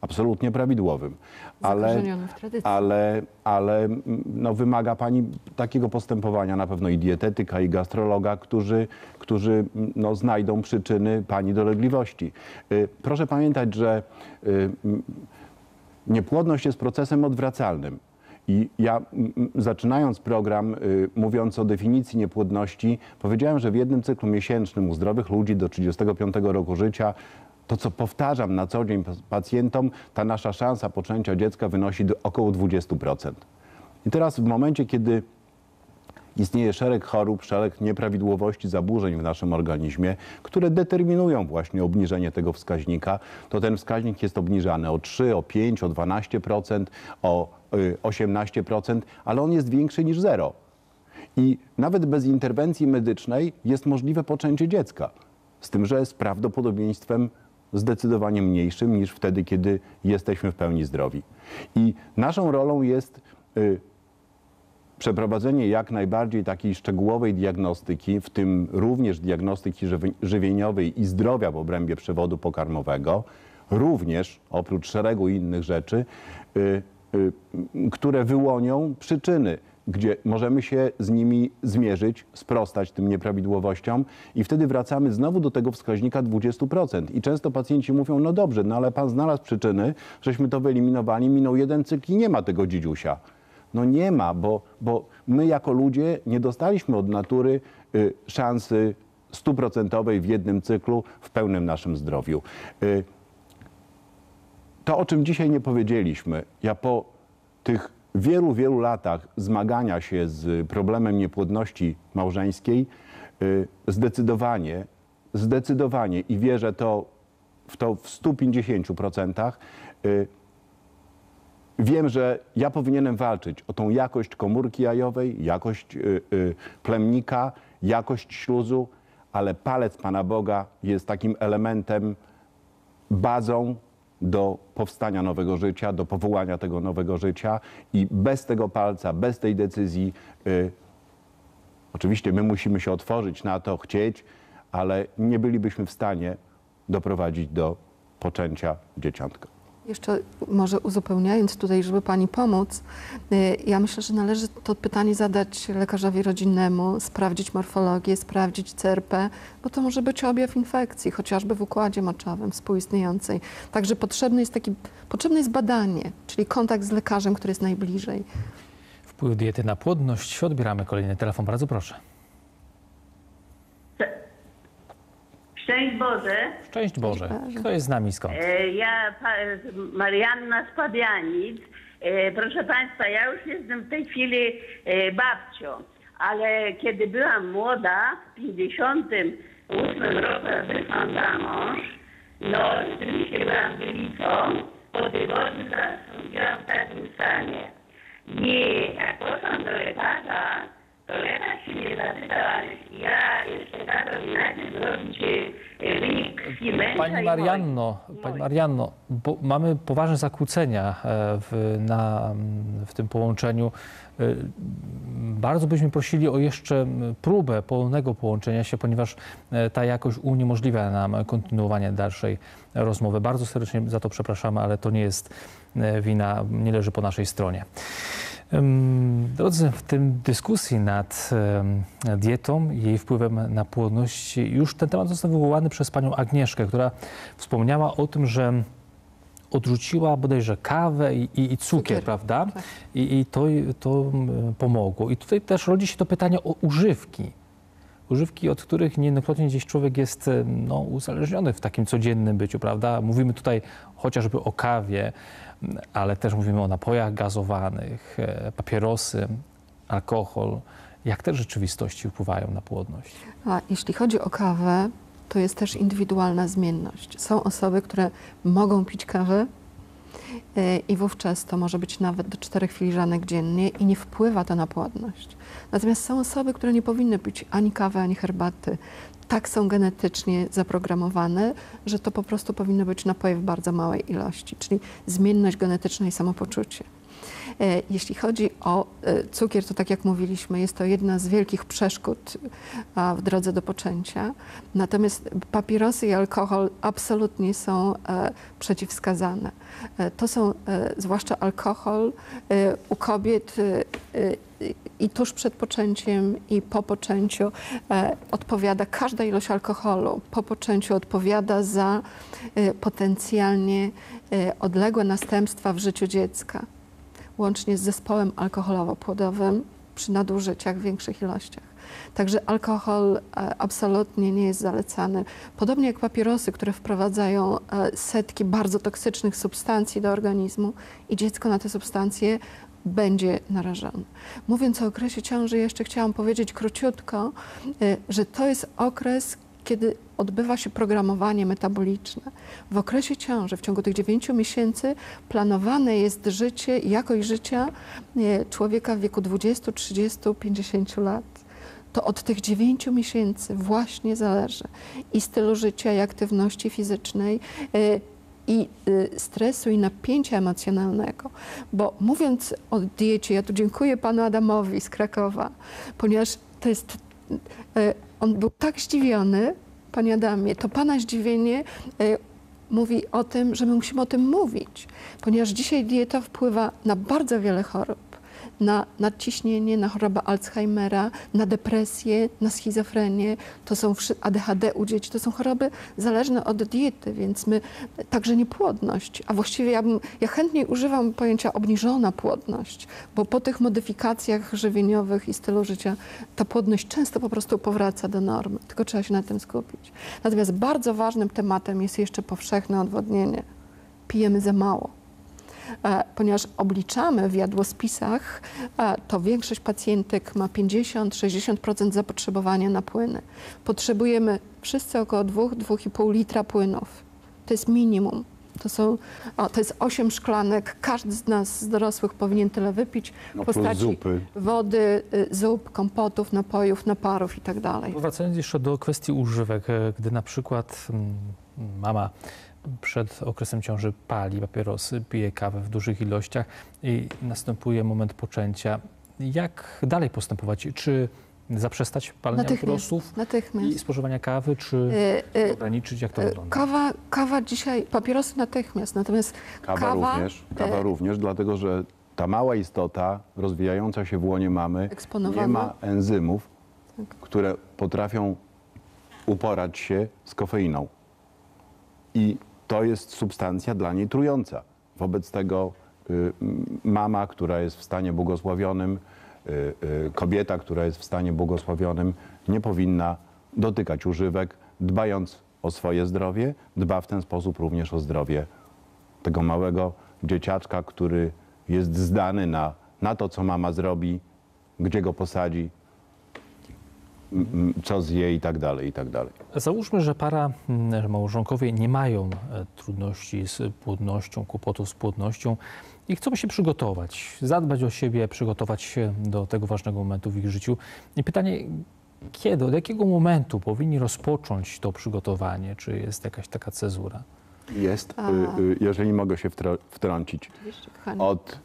absolutnie prawidłowym. Ale, Zakorzenionym w tradycji. ale, ale no, wymaga pani takiego postępowania na pewno i dietetyka, i gastrologa, którzy, którzy no, znajdą przyczyny pani dolegliwości. Y, Proszę pamiętać, że y, niepłodność jest procesem odwracalnym. I ja m, zaczynając program, y, mówiąc o definicji niepłodności, powiedziałem, że w jednym cyklu miesięcznym u zdrowych ludzi do trzydziestego piątego roku życia, to co powtarzam na co dzień pacjentom, ta nasza szansa poczęcia dziecka wynosi do około dwudziestu procent. I teraz w momencie, kiedy istnieje szereg chorób, szereg nieprawidłowości, zaburzeń w naszym organizmie, które determinują właśnie obniżenie tego wskaźnika, to ten wskaźnik jest obniżany o trzy, o pięć, o dwanaście procent, o osiemnaście procent, ale on jest większy niż zero. I nawet bez interwencji medycznej jest możliwe poczęcie dziecka, z tym, że z prawdopodobieństwem zdecydowanie mniejszym niż wtedy, kiedy jesteśmy w pełni zdrowi. I naszą rolą jest y, przeprowadzenie jak najbardziej takiej szczegółowej diagnostyki, w tym również diagnostyki żywieniowej i zdrowia w obrębie przewodu pokarmowego, również oprócz szeregu innych rzeczy, y, y, które wyłonią przyczyny, gdzie możemy się z nimi zmierzyć, sprostać tym nieprawidłowościom i wtedy wracamy znowu do tego wskaźnika dwudziestu procent. I często pacjenci mówią, no dobrze, no ale pan znalazł przyczyny, żeśmy to wyeliminowali, minął jeden cykl i nie ma tego dzidziusia. No nie ma, bo, bo my jako ludzie nie dostaliśmy od natury y, szansy stuprocentowej w jednym cyklu w pełnym naszym zdrowiu. Y, to, o czym dzisiaj nie powiedzieliśmy, ja po tych wielu, wielu latach zmagania się z problemem niepłodności małżeńskiej y, zdecydowanie, zdecydowanie i wierzę to w to w stu pięćdziesięciu procentach, y, wiem, że ja powinienem walczyć o tą jakość komórki jajowej, jakość y, y, plemnika, jakość śluzu, ale palec Pana Boga jest takim elementem, bazą do powstania nowego życia, do powołania tego nowego życia i bez tego palca, bez tej decyzji, y, oczywiście my musimy się otworzyć na to, chcieć, ale nie bylibyśmy w stanie doprowadzić do poczęcia dzieciątka. Jeszcze może uzupełniając tutaj, żeby Pani pomóc, ja myślę, że należy to pytanie zadać lekarzowi rodzinnemu, sprawdzić morfologię, sprawdzić C R P, bo to może być objaw infekcji, chociażby w układzie moczowym współistniejącej. Także potrzebne jest, taki, potrzebne jest badanie, czyli kontakt z lekarzem, który jest najbliżej. Wpływ diety na płodność. Odbieramy kolejny telefon. Bardzo proszę. Szczęść Boże. Szczęść Boże. Kto jest z nami, skąd? Ja, Marianna z Pabianic. Proszę Państwa, ja już jestem w tej chwili babcią, ale kiedy byłam młoda, w pięćdziesiątym ósmym roku wyszłam za mąż, no rzeczywiście byłam dziewicą, po tygodniu zastąpiłam w takim stanie. I jak poszłam do lekarza, to lekarz się nie zapytał, ale ja jeszcze tak inaczej zrobić wynik krwi męża. Pani Marianno, Pani Marianno, bo mamy poważne zakłócenia w, na, w tym połączeniu. Bardzo byśmy prosili o jeszcze próbę polnego połączenia się, ponieważ ta jakość uniemożliwia nam kontynuowanie dalszej rozmowy. Bardzo serdecznie za to przepraszamy, ale to nie jest wina, nie leży po naszej stronie. Drodzy, w tym dyskusji nad dietą i jej wpływem na płodność już ten temat został wywołany przez panią Agnieszkę, która wspomniała o tym, że odrzuciła bodajże kawę i, i, i cukier, cukier, prawda? Tak. I, i to, to pomogło. I tutaj też rodzi się to pytanie o używki. Używki, od których niejednokrotnie gdzieś człowiek jest no, uzależniony w takim codziennym byciu, prawda? Mówimy tutaj chociażby o kawie, ale też mówimy o napojach gazowanych, papierosy, alkohol. Jak te rzeczywistości wpływają na płodność? A jeśli chodzi o kawę, to jest też indywidualna zmienność. Są osoby, które mogą pić kawę i wówczas to może być nawet do czterech filiżanek dziennie i nie wpływa to na płodność. Natomiast są osoby, które nie powinny pić ani kawy, ani herbaty. Tak są genetycznie zaprogramowane, że to po prostu powinno być napoje w bardzo małej ilości, czyli zmienność genetyczna i samopoczucie. Jeśli chodzi o cukier, to tak jak mówiliśmy, jest to jedna z wielkich przeszkód w drodze do poczęcia. Natomiast papierosy i alkohol absolutnie są przeciwwskazane. To są zwłaszcza alkohol u kobiet i tuż przed poczęciem i po poczęciu e, odpowiada, każda ilość alkoholu po poczęciu odpowiada za e, potencjalnie e, odległe następstwa w życiu dziecka, łącznie z zespołem alkoholowo-płodowym przy nadużyciach w większych ilościach. Także alkohol e, absolutnie nie jest zalecany. Podobnie jak papierosy, które wprowadzają e, setki bardzo toksycznych substancji do organizmu i dziecko na te substancje będzie narażony. Mówiąc o okresie ciąży, jeszcze chciałam powiedzieć króciutko, że to jest okres, kiedy odbywa się programowanie metaboliczne. W okresie ciąży, w ciągu tych dziewięciu miesięcy planowane jest życie, jakość życia człowieka w wieku dwudziestu, trzydziestu, pięćdziesięciu lat. To od tych dziewięciu miesięcy właśnie zależy i stylu życia, i aktywności fizycznej, i stresu i napięcia emocjonalnego. Bo mówiąc o diecie, ja tu dziękuję panu Adamowi z Krakowa, ponieważ to jest, on był tak zdziwiony, panie Adamie, to pana zdziwienie mówi o tym, że my musimy o tym mówić, ponieważ dzisiaj dieta wpływa na bardzo wiele chorób. Na nadciśnienie, na chorobę Alzheimera, na depresję, na schizofrenię, to są A D H D u dzieci, to są choroby zależne od diety, więc my, także niepłodność, a właściwie ja, bym, ja chętniej używam pojęcia obniżona płodność, bo po tych modyfikacjach żywieniowych i stylu życia ta płodność często po prostu powraca do normy, tylko trzeba się na tym skupić. Natomiast bardzo ważnym tematem jest jeszcze powszechne odwodnienie. Pijemy za mało. Ponieważ obliczamy w jadłospisach, to większość pacjentek ma pięćdziesiąt do sześćdziesięciu procent zapotrzebowania na płyny. Potrzebujemy wszyscy około dwa do dwóch i pół litra płynów. To jest minimum. To, są, o, to jest osiem szklanek. Każdy z nas, z dorosłych, powinien tyle wypić w postaci zupy. wody, zup, kompotów, napojów, naparów i tak dalej. Wracając jeszcze do kwestii używek, gdy na przykład mama przed okresem ciąży pali papierosy, pije kawę w dużych ilościach i następuje moment poczęcia. Jak dalej postępować? Czy zaprzestać palenia papierosów natychmiast. i spożywania kawy, czy y, y, ograniczyć? Jak to y, wygląda? Kawa, kawa dzisiaj, papierosy natychmiast, natomiast kawa, kawa również, kawa y, również, dlatego że ta mała istota rozwijająca się w łonie mamy nie ma enzymów, tak, które potrafią uporać się z kofeiną. I to jest substancja dla niej trująca. Wobec tego y, mama, która jest w stanie błogosławionym, y, y, kobieta, która jest w stanie błogosławionym, nie powinna dotykać używek, dbając o swoje zdrowie, dba w ten sposób również o zdrowie tego małego dzieciaczka, który jest zdany na, na to, co mama zrobi, gdzie go posadzi, co zje i tak dalej, i tak dalej. Załóżmy, że para, że małżonkowie nie mają trudności z płodnością, kłopotów z płodnością i chcą się przygotować, zadbać o siebie, przygotować się do tego ważnego momentu w ich życiu. I pytanie, kiedy, od jakiego momentu powinni rozpocząć to przygotowanie? Czy jest jakaś taka cezura? Jest, y, jeżeli mogę się wtrącić, od,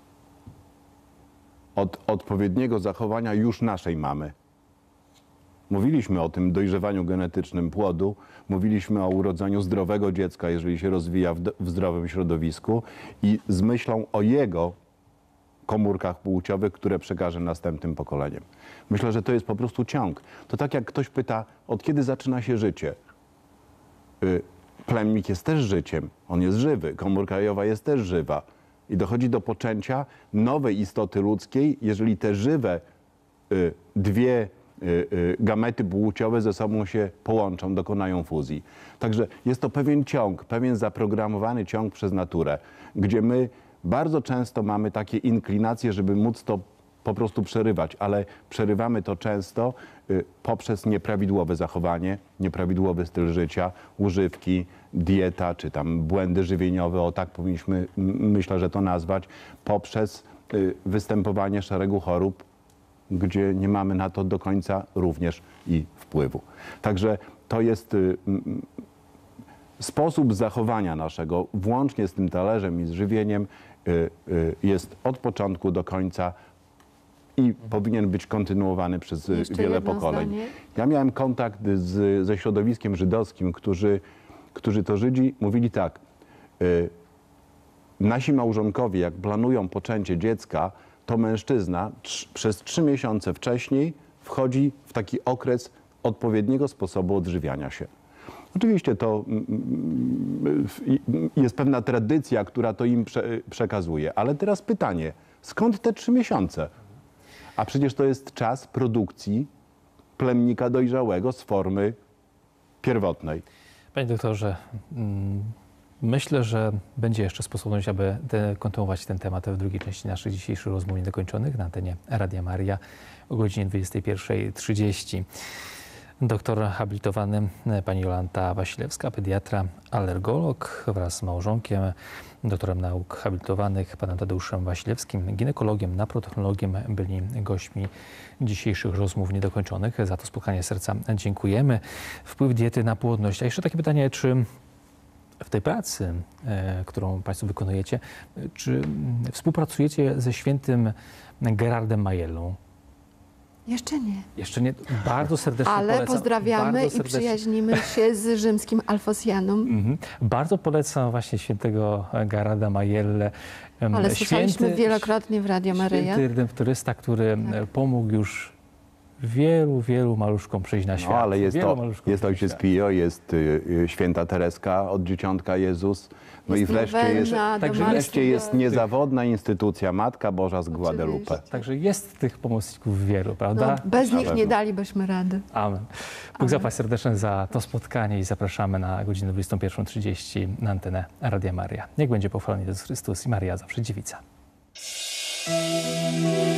od odpowiedniego zachowania już naszej mamy. Mówiliśmy o tym dojrzewaniu genetycznym płodu, mówiliśmy o urodzeniu zdrowego dziecka, jeżeli się rozwija w, w zdrowym środowisku i z myślą o jego komórkach płciowych, które przekaże następnym pokoleniom. Myślę, że to jest po prostu ciąg. To tak jak ktoś pyta, od kiedy zaczyna się życie? Y, plemnik jest też życiem, on jest żywy, komórka jajowa jest też żywa i dochodzi do poczęcia nowej istoty ludzkiej, jeżeli te żywe y, dwie gamety płciowe ze sobą się połączą, dokonają fuzji. Także jest to pewien ciąg, pewien zaprogramowany ciąg przez naturę, gdzie my bardzo często mamy takie inklinacje, żeby móc to po prostu przerywać, ale przerywamy to często poprzez nieprawidłowe zachowanie, nieprawidłowy styl życia, używki, dieta, czy tam błędy żywieniowe, o tak powinniśmy, myślę, że to nazwać, poprzez występowanie szeregu chorób, gdzie nie mamy na to do końca również i wpływu. Także to jest sposób zachowania naszego, włącznie z tym talerzem i z żywieniem, y, y, jest od początku do końca i powinien być kontynuowany przez y, Jeszcze wiele jedno pokoleń. zdanie. Ja miałem kontakt z, ze środowiskiem żydowskim, którzy, którzy to Żydzi mówili tak, y, nasi małżonkowie, jak planują poczęcie dziecka, to mężczyzna trz, przez trzy miesiące wcześniej wchodzi w taki okres odpowiedniego sposobu odżywiania się. Oczywiście to mm, jest pewna tradycja, która to im prze, przekazuje. Ale teraz pytanie, skąd te trzy miesiące? A przecież to jest czas produkcji plemnika dojrzałego z formy pierwotnej. Panie doktorze, mm, myślę, że będzie jeszcze sposobność, aby te, kontynuować ten temat w drugiej części naszych dzisiejszych rozmów niedokończonych na antenie Radia Maria o godzinie dwudziestej pierwszej trzydzieści. Doktor habilitowany pani Jolanta Wasilewska, pediatra, alergolog wraz z małżonkiem, doktorem nauk habilitowanych panem Tadeuszem Wasilewskim, ginekologiem, naprotechnologiem byli gośćmi dzisiejszych rozmów niedokończonych. Za to spotkanie serca dziękujemy. Wpływ diety na płodność. A jeszcze takie pytanie, czy w tej pracy, e, którą państwo wykonujecie, czy współpracujecie ze świętym Gerardem Majellą? Jeszcze nie. Jeszcze nie. Bardzo serdecznie Ale polecam. pozdrawiamy Bardzo i serdecznie. przyjaźnimy się z rzymskim Alfosjanum. Mhm. Bardzo polecam właśnie świętego Gerarda Majellę. Em, Ale słyszeliśmy wielokrotnie w Radio Maryja. Święty redemptorysta, który Tak. pomógł już wielu, wielu maluszkom przyjść na świat. No, ale jest, Wielu to, maluszkom jest przyjść na ojciec świat. Pio, jest y, y, święta Tereska od Dzieciątka Jezus. No Jest i wreszcie jest, nowenna do także Matki wreszcie jest Bożej. niezawodna instytucja Matka Boża z Guadalupe. Oczywiście. Także jest tych pomocników wielu, prawda? No, bez Na nich nie pewno. dalibyśmy rady. Amen. Bóg zapłać serdecznie za to spotkanie i zapraszamy na godzinę dwudziestą pierwszą trzydzieści na antenę Radia Maria. Niech będzie pochwalony Jezus Chrystus i Maria zawsze dziewica.